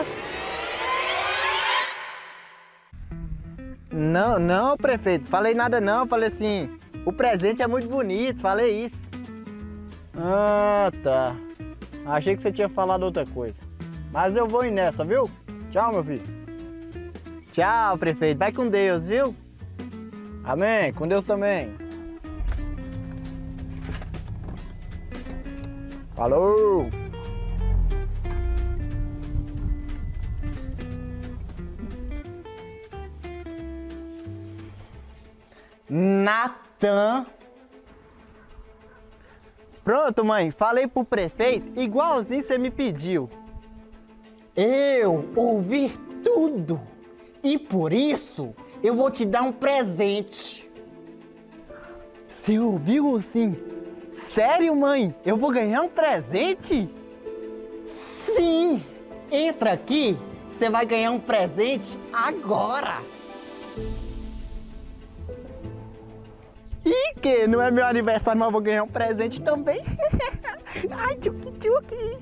Não, não, prefeito, falei nada não, falei assim, o presente é muito bonito, falei isso. Ah, tá. Achei que você tinha falado outra coisa. Mas eu vou ir nessa, viu? Tchau, meu filho. Tchau, prefeito, vai com Deus, viu? Amém, com Deus também. Falou! Natan. Pronto, mãe. Falei pro prefeito igualzinho você me pediu. Eu ouvi tudo. E por isso eu vou te dar um presente. Você ouviu sim? Sério, mãe? Eu vou ganhar um presente? Sim! Entra aqui, você vai ganhar um presente agora! Ih, que não é meu aniversário, mas eu vou ganhar um presente também. Ai, tchuki tchuki.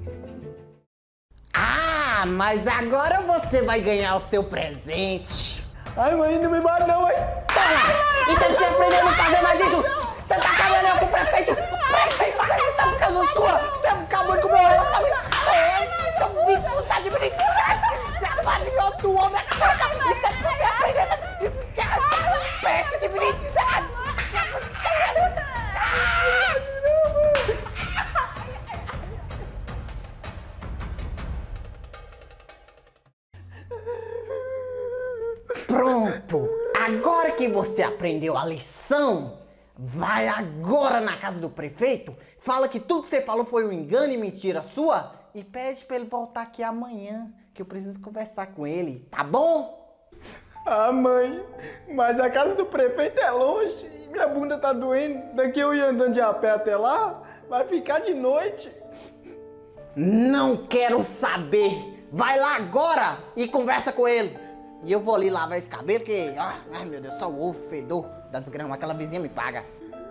Ah, mas agora você vai ganhar o seu presente! Ai, mãe, não me bate não, mãe! Toma! Isso é pra você aprender a não fazer mais isso! Você tá acabando com o prefeito! O prefeito fez isso por causa sua! Você acabou com o meu relacionamento! Seu bicho, você de menino! Você avaliou do homem na cabeça! Isso é pra você aprender! Peste de menino! Agora que você aprendeu a lição, vai agora na casa do prefeito, fala que tudo que você falou foi um engano e mentira sua e pede pra ele voltar aqui amanhã, que eu preciso conversar com ele, tá bom? Ah, mãe, mas a casa do prefeito é longe e minha bunda tá doendo. Daqui eu ia andando de a pé até lá, vai ficar de noite. Não quero saber! Vai lá agora e conversa com ele! E eu vou ali lavar esse cabelo, porque, ah, ai meu Deus, só o ovo fedor da desgrama, aquela vizinha me paga.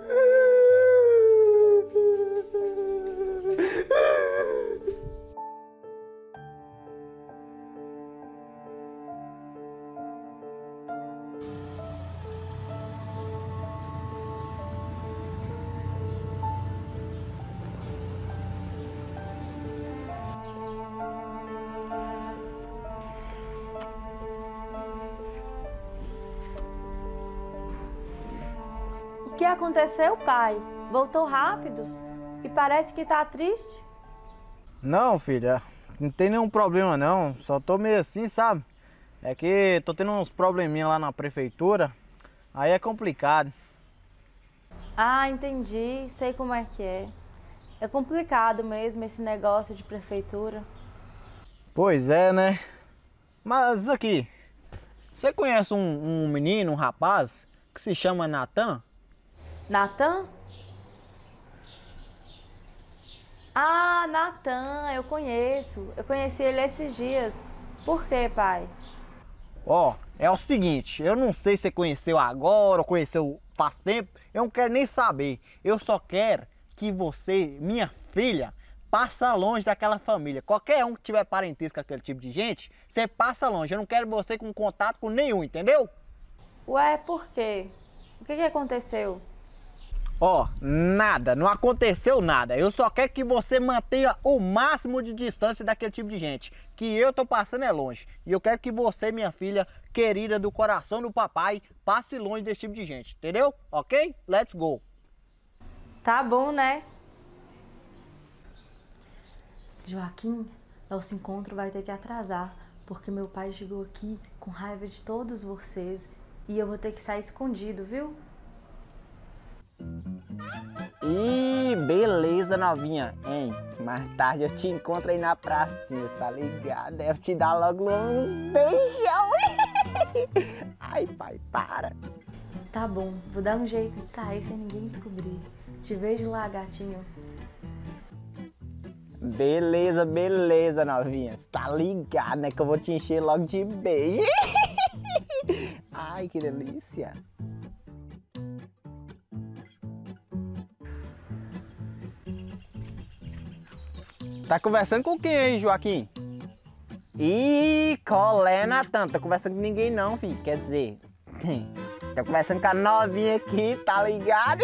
O que aconteceu, pai? Voltou rápido? E parece que tá triste? Não, filha, não tem nenhum problema não, só tô meio assim, sabe? É que tô tendo uns probleminha lá na prefeitura, aí é complicado. Ah, entendi. Sei como é que é. É complicado mesmo esse negócio de prefeitura. Pois é, né? Mas aqui, você conhece um, um menino, um rapaz, que se chama Natan? Natan? Ah, Natan, eu conheço. Eu conheci ele esses dias. Por quê, pai? Ó, é o seguinte, eu não sei se você conheceu agora ou conheceu faz tempo, eu não quero nem saber. Eu só quero que você, minha filha, passa longe daquela família. Qualquer um que tiver parentesco com aquele tipo de gente, você passa longe. Eu não quero você com contato com nenhum, entendeu? Ué, por quê? O que que aconteceu? Ó, nada, não aconteceu nada. Eu só quero que você mantenha o máximo de distância daquele tipo de gente. Que eu tô passando é longe. E eu quero que você, minha filha, querida do coração do papai, passe longe desse tipo de gente, entendeu? Ok? Let's go. Tá bom, né? Joaquim, nosso encontro vai ter que atrasar, porque meu pai chegou aqui com raiva de todos vocês e eu vou ter que sair escondido, viu? Ih, beleza, novinha. Hein, mais tarde eu te encontro aí na pracinha, tá ligado? Deve te dar logo uns beijão. Ai, pai, para. Tá bom, vou dar um jeito de sair sem ninguém descobrir. Te vejo lá, gatinho. Beleza, beleza, novinha. Cê tá ligado, né? Que eu vou te encher logo de beijo. Ai, que delícia. Tá conversando com quem aí, Joaquim? Ih, colé, Natan. Tô conversando com ninguém não, filho. Quer dizer, tô conversando com a novinha aqui, tá ligado?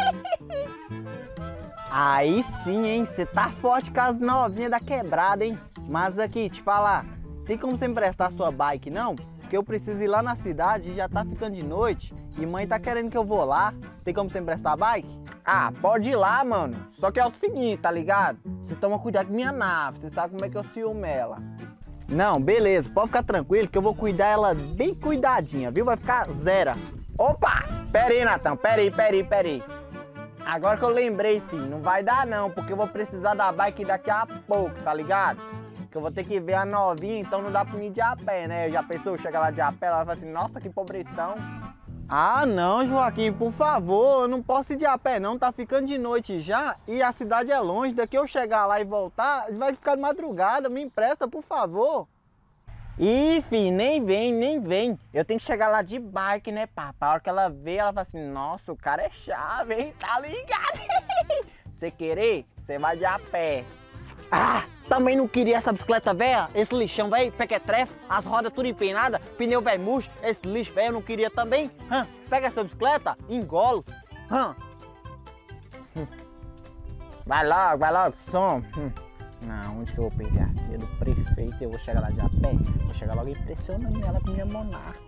Aí sim, hein? Você tá forte com as novinhas da quebrada, hein? Mas aqui, te falar, tem como você emprestar sua bike, não? Porque eu preciso ir lá na cidade e já tá ficando de noite. E mãe tá querendo que eu vou lá. Tem como você emprestar a bike? Ah, pode ir lá, mano. Só que é o seguinte, tá ligado? Você toma cuidado com minha nave. Você sabe como é que eu ciúmo ela. Não, beleza. Pode ficar tranquilo que eu vou cuidar ela bem cuidadinha, viu? Vai ficar zero. Opa! Pera aí, Natan. Pera aí, pera aí, pera aí. Agora que eu lembrei, filho, não vai dar não, porque eu vou precisar da bike daqui a pouco, tá ligado? Que eu vou ter que ver a novinha, então não dá pra mim ir de a pé, né? Já pensou, chega lá de a pé, ela vai falar assim, nossa, que pobretão. Ah, não, Joaquim, por favor, eu não posso ir de a pé não, tá ficando de noite já e a cidade é longe, daqui eu chegar lá e voltar, vai ficar de madrugada, me empresta, por favor. Ih, filho, nem vem, nem vem. Eu tenho que chegar lá de bike, né, papai? A hora que ela vê, ela fala assim, nossa, o cara é chave, hein? Tá ligado? Você querer, você vai de a pé. Ah, também não queria essa bicicleta velha, esse lixão velho, pequetrefe, as rodas tudo empenadas, pneu velho murcho, esse lixo velho eu não queria também. Hum, pega essa bicicleta, engolo. Hum. Hum. Vai logo, vai logo, som. Hum. Não, onde que eu vou perder a filha do prefeito? Eu vou chegar lá de a pé, vou chegar logo impressionando ela com minha Monark.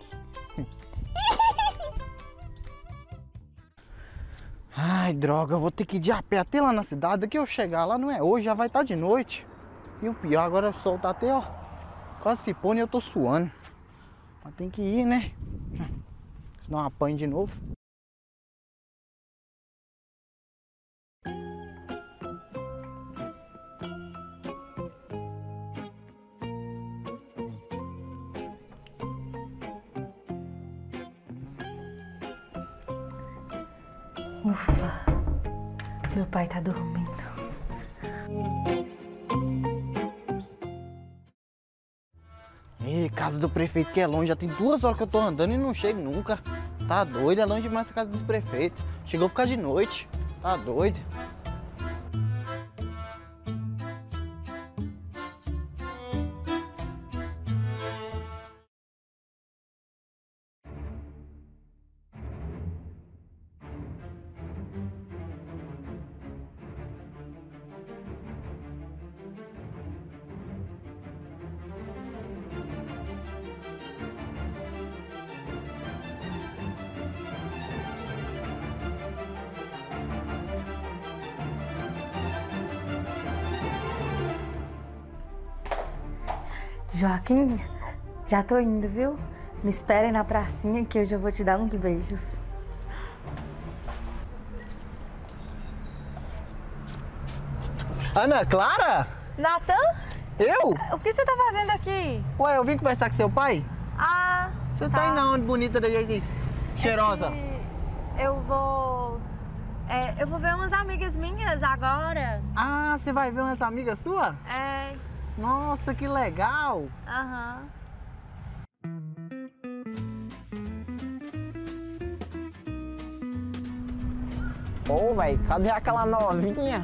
Ai, droga, eu vou ter que ir de a pé até lá na cidade, daqui eu chegar lá não é hoje, já vai estar de noite. E o pior, agora o sol tá até, ó, quase se pondo e eu tô suando. Mas tem que ir, né? Senão apanho de novo. Ufa, meu pai tá dormindo. Ih, casa do prefeito que é longe, já tem duas horas que eu tô andando e não chego nunca. Tá doido, é longe demais a casa dos prefeitos. Chegou a ficar de noite, tá doido. Joaquim, já tô indo, viu? Me esperem na pracinha que hoje eu vou te dar uns beijos. Ana Clara? Natan, Eu? o que você tá fazendo aqui? Ué, eu vim conversar com seu pai? Ah, Você tá, indo aonde, bonita da jeito aí? Cheirosa? é que eu vou... É, eu vou ver umas amigas minhas agora. Ah, você vai ver umas amigas suas? É, Nossa, que legal! aham. Pô, velho, cadê aquela novinha?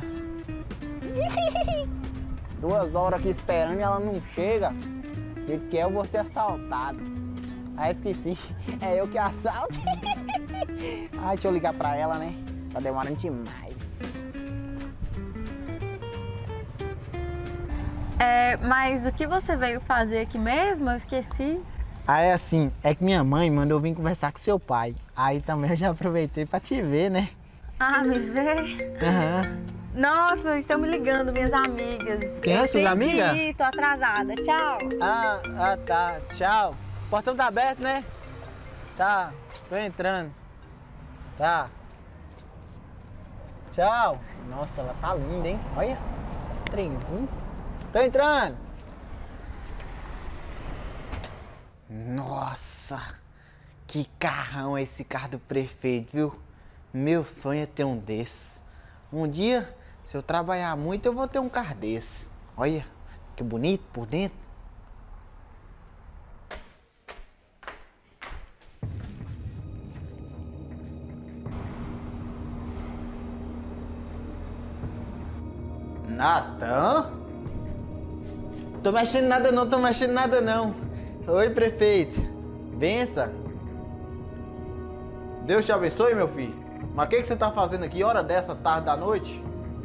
Duas horas aqui esperando e ela não chega. O que que é? Eu vou ser assaltado. Ah, esqueci. É eu que assalto. Ai, deixa eu ligar pra ela, né? Tá demorando demais. É, mas o que você veio fazer aqui mesmo? Eu esqueci. Ah, é assim, é que minha mãe mandou eu vir conversar com seu pai. Aí também eu já aproveitei pra te ver, né? Ah, me vê? Aham. Nossa, estão me ligando, minhas amigas. Quem é, Eu suas tenho que amigas? ir, tô atrasada. Tchau. Ah, ah, tá. Tchau. O portão tá aberto, né? Tá, tô entrando. Tá. Tchau. Nossa, ela tá linda, hein? Olha. Trenzinho. Tô entrando. Nossa. Que carrão é esse carro do prefeito, viu? Meu sonho é ter um desse. Um dia, se eu trabalhar muito, eu vou ter um carro desse. Olha, que bonito por dentro. Natan? Tô mexendo nada não, tô mexendo nada não. Oi, prefeito. Bença. Deus te abençoe, meu filho. Mas o que, que você tá fazendo aqui, hora dessa, tarde da noite?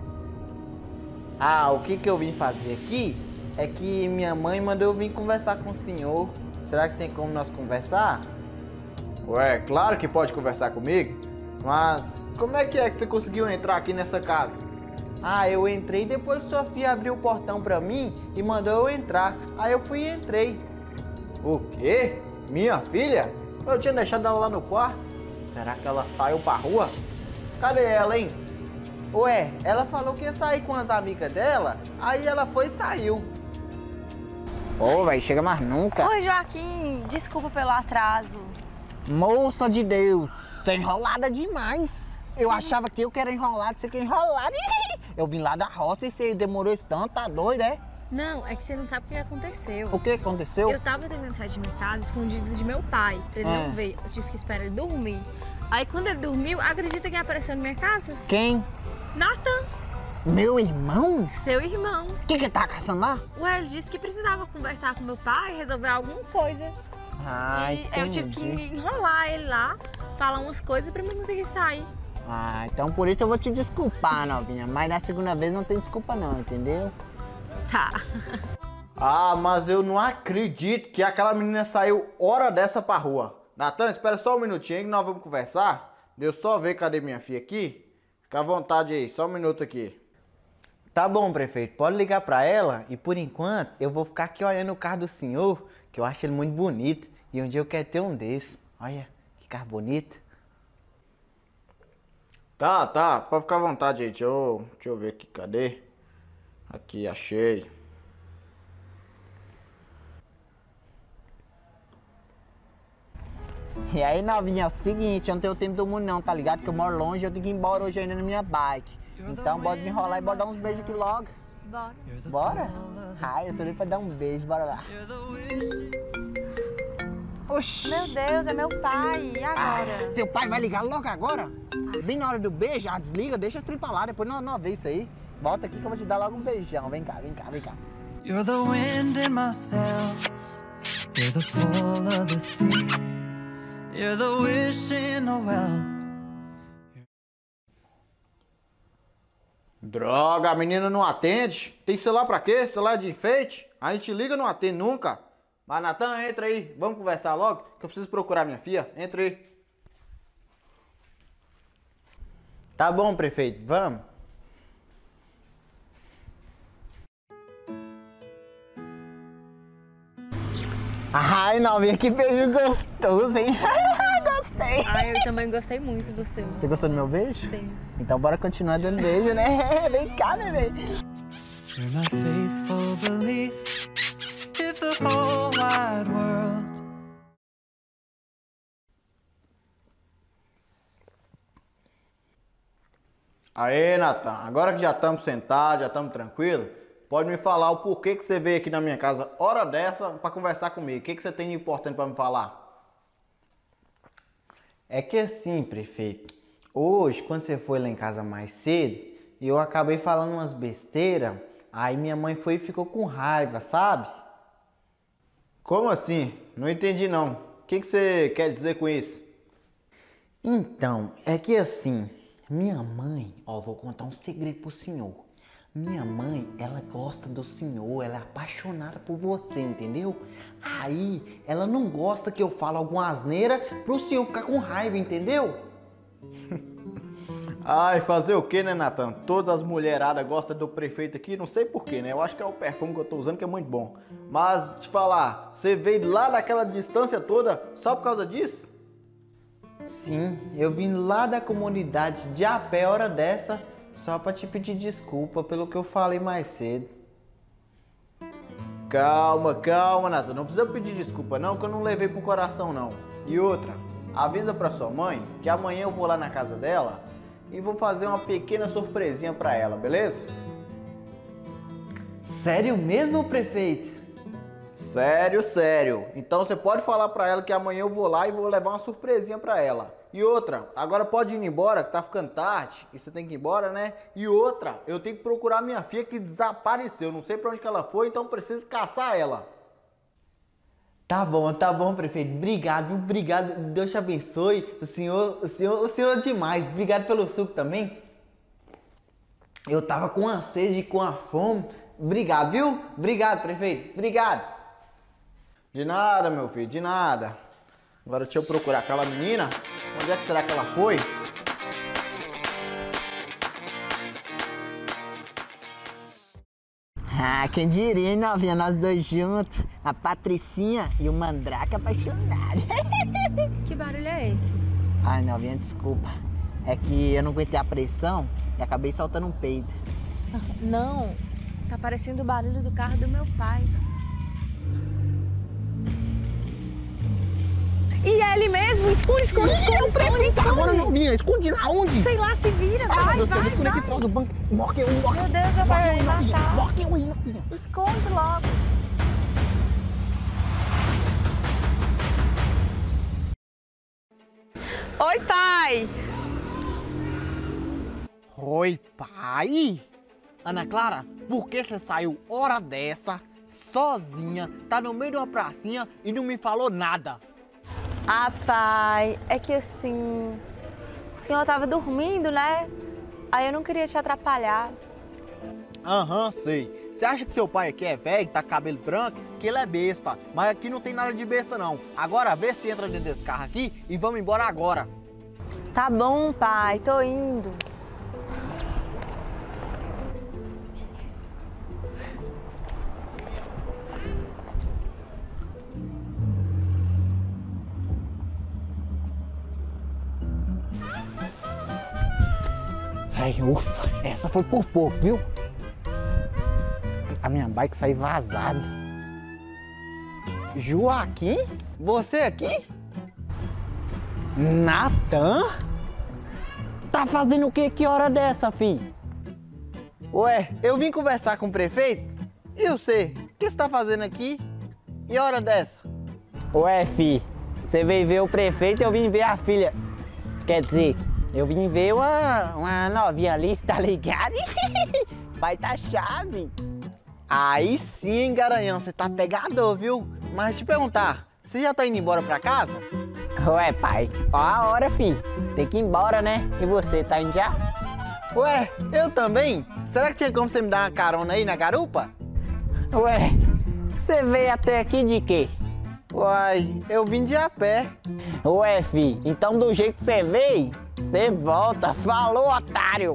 Ah, o que que eu vim fazer aqui é que minha mãe mandou eu vir conversar com o senhor. Será que tem como nós conversar? Ué, claro que pode conversar comigo. Mas como é que é que você conseguiu entrar aqui nessa casa? Ah, eu entrei, depois Sofia abriu o portão pra mim e mandou eu entrar. Aí eu fui e entrei. O quê? Minha filha? Eu tinha deixado ela lá no quarto. Será que ela saiu pra rua? Cadê ela, hein? Ué, ela falou que ia sair com as amigas dela, aí ela foi e saiu. Pô, velho, chega mais nunca. Oi, Joaquim. Desculpa pelo atraso. Moça de Deus, você é enrolada demais. Eu achava que eu que era enrolado, você que é enrolado. Eu vim lá da roça e você demorou esse tanto, tá doido, é? Não, é que você não sabe o que aconteceu. O que aconteceu? Eu tava tentando sair de minha casa escondida de meu pai, pra ele Ah. não ver. Eu tive que esperar ele dormir. Aí quando ele dormiu, acredita quem apareceu na minha casa? Quem? Nathan, Meu irmão? seu irmão. O que que tá caçando lá? Ué, ele disse que precisava conversar com meu pai, resolver alguma coisa. Ah, e eu tive que enrolar ele lá, falar umas coisas pra mim conseguir sair. Ah, então por isso eu vou te desculpar, novinha. Mas na segunda vez não tem desculpa não, entendeu? Tá. Ah, mas eu não acredito que aquela menina saiu hora dessa pra rua. Natan, espera só um minutinho aí que nós vamos conversar. Deixa eu só ver cadê minha filha aqui. Fica à vontade aí, só um minuto aqui. Tá bom, prefeito, pode ligar pra ela e por enquanto eu vou ficar aqui olhando o carro do senhor, que eu acho ele muito bonito e um dia eu quero ter um desses. Olha, que ficar bonita. Tá, tá, pode ficar à vontade aí. Deixa eu, deixa eu ver aqui, cadê? Aqui, achei. E aí, novinha, é o seguinte, eu não tenho tempo do mundo não, tá ligado? Porque eu moro longe, eu tenho que ir embora hoje ainda na minha bike. Então, bora desenrolar e bora dar uns beijos aqui logo. Bora. Bora? Ai, eu tô doido pra dar um beijo, bora lá. Oxi. Meu Deus, é meu pai. E agora? Ah, seu pai vai ligar logo agora? Bem na hora do beijo, ah, desliga, deixa as tripas lá, depois não, não vê isso aí. Volta aqui que eu vou te dar logo um beijão. Vem cá, vem cá, vem cá. You're the wind in my sails. You're the pull of the sea. You're the wish in the well. Droga, a menina não atende. Tem celular pra quê? Celular de enfeite? A gente liga e não atende nunca. Mas Natan, entra aí. Vamos conversar logo, que eu preciso procurar minha filha. Entra aí. Tá bom, prefeito, vamos. Ai, novinha, que beijo gostoso, hein? Gostei. Ai, eu também gostei muito do seu. Você gostou do meu beijo? Sim. Então bora continuar dando beijo, né? Vem cá, bebê. You're my faithful belief. If the whole wide world. Aê, Natan, agora que já estamos sentados, já estamos tranquilos, pode me falar o porquê que você veio aqui na minha casa hora dessa para conversar comigo. O que, que você tem de importante para me falar? É que assim, prefeito, hoje, quando você foi lá em casa mais cedo, eu acabei falando umas besteiras, aí minha mãe foi e ficou com raiva, sabe? Como assim? Não entendi não. O que, que você quer dizer com isso? Então, é que assim, minha mãe, ó, vou contar um segredo pro senhor. Minha mãe, ela gosta do senhor, ela é apaixonada por você, entendeu? Aí, ela não gosta que eu fale alguma asneira pro senhor ficar com raiva, entendeu? Ai, fazer o que, né, Natan? Todas as mulheradas gostam do prefeito aqui, não sei porquê, né? Eu acho que é o perfume que eu tô usando que é muito bom. Mas, te falar, você veio lá daquela distância toda só por causa disso? Sim, eu vim lá da comunidade de a pé hora dessa só pra te pedir desculpa pelo que eu falei mais cedo. Calma, calma, Natan. Não precisa pedir desculpa não, que eu não levei pro coração não. E outra, avisa pra sua mãe que amanhã eu vou lá na casa dela e vou fazer uma pequena surpresinha pra ela, beleza? Sério mesmo, prefeito? Sério, sério. Então você pode falar pra ela que amanhã eu vou lá e vou levar uma surpresinha pra ela. E outra, agora pode ir embora, que tá ficando tarde, e você tem que ir embora, né? E outra, eu tenho que procurar minha filha que desapareceu, não sei pra onde que ela foi, então preciso caçar ela. Tá bom, tá bom, prefeito. Obrigado, obrigado. Deus te abençoe. O senhor, o senhor, o senhor é demais. Obrigado pelo suco também. Eu tava com a sede e com a fome. Obrigado, viu? Obrigado, prefeito. Obrigado. De nada, meu filho, de nada. Agora deixa eu procurar aquela menina. Onde é que será que ela foi? Ah, quem diria, hein, novinha, nós dois juntos. A Patricinha e o Mandrake apaixonado. Que barulho é esse? Ai, novinha, desculpa. É que eu não aguentei a pressão e acabei soltando um peido. Não, tá parecendo o barulho do carro do meu pai. E é ele mesmo? Esconde, esconde, esconde, esconde, esconde. Agora, novinha, esconde lá onde? Sei lá, se vira, vai, Ai, vai, meu Deus, vai. esconde aqui atrás do banco. Morre eu, morre. Meu Deus, meu pai vai me matar. Morre eu, novinha. Esconde logo. Oi, pai! Oi, pai! Ana Clara, por que você saiu hora dessa, sozinha, tá no meio de uma pracinha e não me falou nada? Ah, pai, é que assim, o senhor tava dormindo, né? Aí eu não queria te atrapalhar. Aham, uhum, sei. Você acha que seu pai aqui é velho, tá com cabelo branco, que ele é besta. Mas aqui não tem nada de besta, não. Agora vê se entra dentro desse carro aqui e vamos embora agora. Tá bom, pai, tô indo. Ai, ufa, essa foi por pouco, viu? A minha bike saiu vazada. Joaquim? Você aqui? Natan? Tá fazendo o que que hora dessa, filho? Ué, eu vim conversar com o prefeito. E você? O que você tá fazendo aqui? E hora dessa? Ué, filho, você veio ver o prefeito e eu vim ver a filha. Quer dizer, eu vim ver uma, uma novinha ali, tá ligado? Vai tá chave. Aí sim, hein, Garanhão, você tá pegador, viu? Mas te perguntar, você já tá indo embora pra casa? Ué, pai, ó a hora, filho. Tem que ir embora, né? E você, tá indo já? Ué, eu também? Será que tinha como você me dar uma carona aí na garupa? Ué, você veio até aqui de quê? Uai, eu vim de a pé. Ué, filho, então do jeito que você veio, você volta. Falou, otário!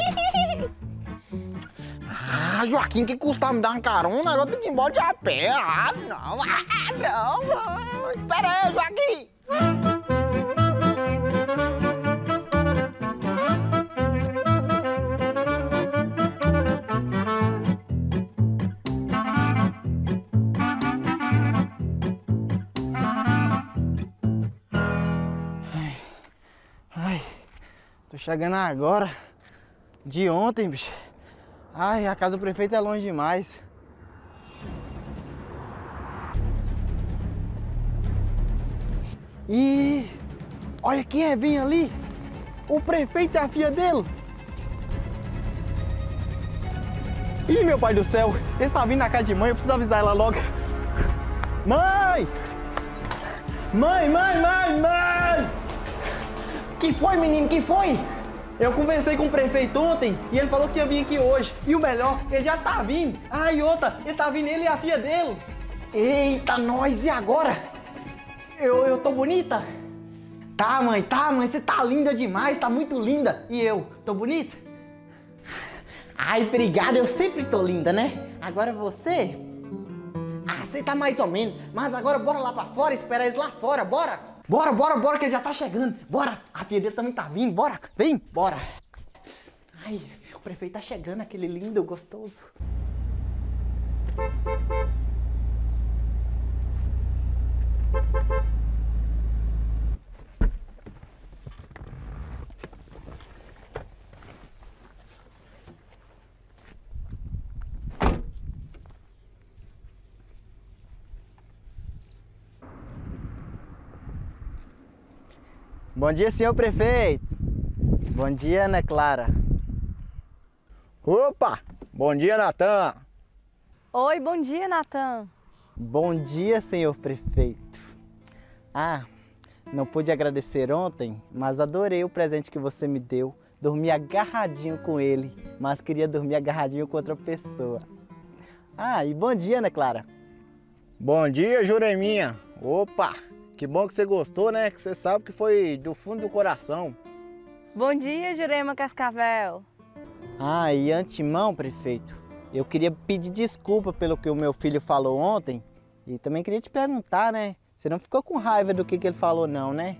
Ah, Joaquim, que custa me dar uma carona? Agora tem que ir embora de a pé. Ah, não, ah, não, não. Espera aí, Joaquim! Ai, ai, tô chegando agora. De ontem, bicho. Ai, a casa do prefeito é longe demais. Ih, olha quem é bem ali. O prefeito é a filha dele. Ih, meu pai do céu, ele está vindo na casa de mãe, eu preciso avisar ela logo. Mãe! Mãe, mãe, mãe, mãe! Que foi, menino, que foi? Eu conversei com o prefeito ontem e ele falou que ia vir aqui hoje. E o melhor, ele já tá vindo. Ah, e outra, ele tá vindo, ele e a filha dele. Eita, nós, e agora? Eu, eu tô bonita? Tá, mãe, tá, mãe, você tá linda demais, tá muito linda. E eu, tô bonita? Ai, obrigado, eu sempre tô linda, né? Agora você? Ah, você tá mais ou menos. Mas agora bora lá pra fora, esperar eles lá fora, bora! Bora, bora, bora, que ele já tá chegando. Bora, a filha dele também tá vindo, bora, vem, bora. Ai, o prefeito tá chegando, aquele lindo, gostoso. Bom dia, senhor prefeito. Bom dia, Ana Clara. Opa! Bom dia, Natan. Oi, bom dia, Natan. Bom dia, senhor prefeito. Ah, não pude agradecer ontem, mas adorei o presente que você me deu. Dormi agarradinho com ele, mas queria dormir agarradinho com outra pessoa. Ah, e bom dia, Ana Clara. Bom dia, Jureminha. Opa! Que bom que você gostou, né? Que você sabe que foi do fundo do coração. Bom dia, Jurema Cascavel. Ah, e antemão, prefeito, eu queria pedir desculpa pelo que o meu filho falou ontem e também queria te perguntar, né? Você não ficou com raiva do que, que ele falou não, né?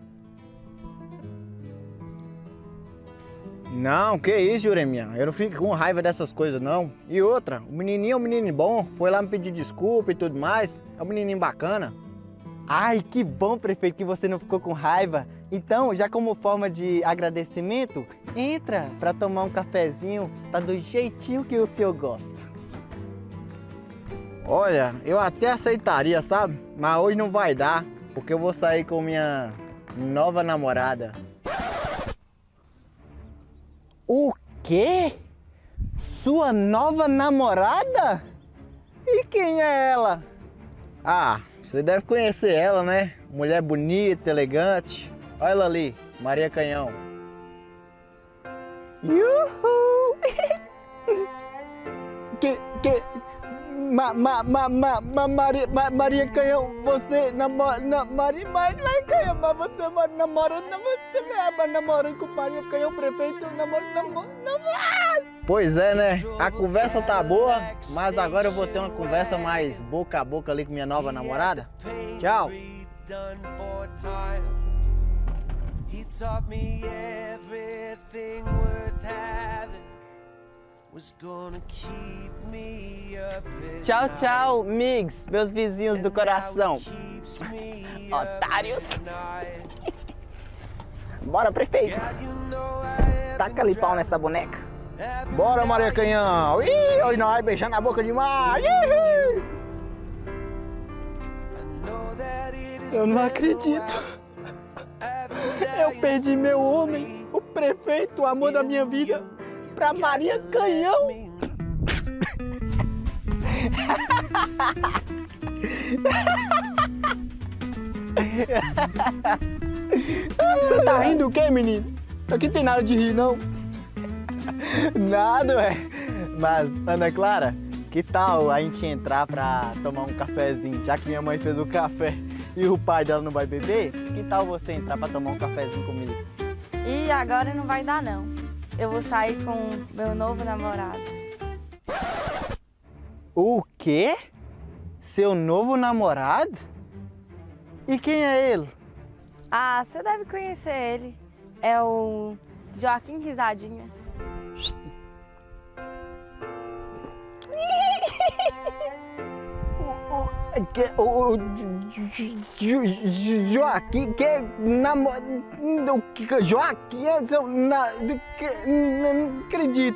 Não, que isso, Jureminha. Eu não fico com raiva dessas coisas, não. E outra, o menininho é um menino bom, foi lá me pedir desculpa e tudo mais. É um menininho bacana. Ai, que bom, prefeito, que você não ficou com raiva. Então, já como forma de agradecimento, entra para tomar um cafezinho, tá do jeitinho que o senhor gosta. Olha, eu até aceitaria, sabe? Mas hoje não vai dar, porque eu vou sair com minha nova namorada. O quê? Sua nova namorada? E quem é ela? Ah, você deve conhecer ela, né? Mulher bonita, elegante. Olha ela ali, Maria Canhão. Uhul! que, que... Ma, ma, ma, ma, ma, Maria, ma, Maria Canhão, você namora... Na, Maria, Maria Canhão, mas você namora... Você namora com Maria Canhão, prefeito, namora... namora, namora. Pois é, né? A conversa tá boa, mas agora eu vou ter uma conversa mais boca a boca ali com minha nova namorada. Tchau! He taught me everything worth having was gonna keep me up at Tchau, night. tchau, migs, meus vizinhos do And now coração. it keeps me Otários. up at night. Bora, prefeito. God, you know I Taca ali pau nessa boneca. haven't Bora, Maria Canhão! Ih, oi, nós beijando a boca demais! Ih! know that it is Eu não acredito. Eu perdi meu homem, o prefeito, o amor da minha vida, pra Maria Canhão. Você tá rindo o quê, menino? Aqui tem nada de rir, não. Nada, ué. Mas, Ana Clara, que tal a gente entrar pra tomar um cafezinho? Já que minha mãe fez o café e o pai dela não vai beber, que tal você entrar pra tomar um cafezinho comigo? E agora não vai dar não. Eu vou sair com meu novo namorado. O quê? Seu novo namorado? E quem é ele? Ah, você deve conhecer ele. É o Joaquim Risadinha. O, que, o, o Jo- Jo- Joaquim, que namorado. Joaquim é seu. Na, do que, não acredito.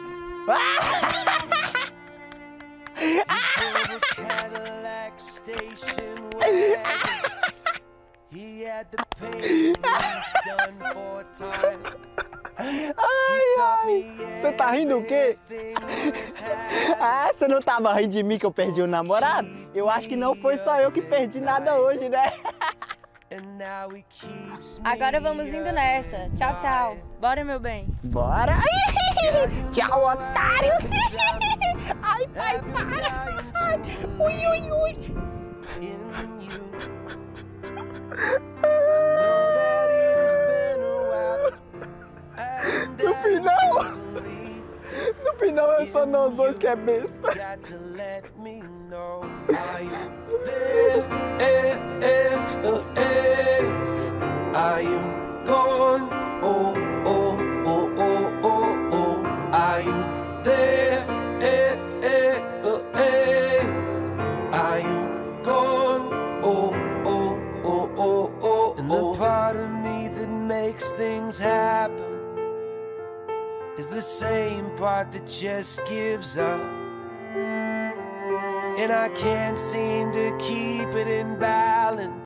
Cadillac station wagon. He had the paint done for time. Ai, ai. Você tá rindo o quê? Ah, você não tava rindo de mim que eu perdi o namorado? Eu acho que não foi só eu que perdi nada hoje, né? Agora vamos indo nessa. Tchau, tchau. Bora, meu bem. Bora! Tchau, otários! Ai, pai, para! Ai, ui, ui, ui! No final, no final é só nós dois que é besta. Are you gone? Oh, oh, oh, oh, oh, oh. Are you there? Eh, eh, oh, eh. Are you gone? Oh, oh, oh, oh, oh. And the part of me that makes things happen is the same part that just gives up. And I can't seem to keep it in balance.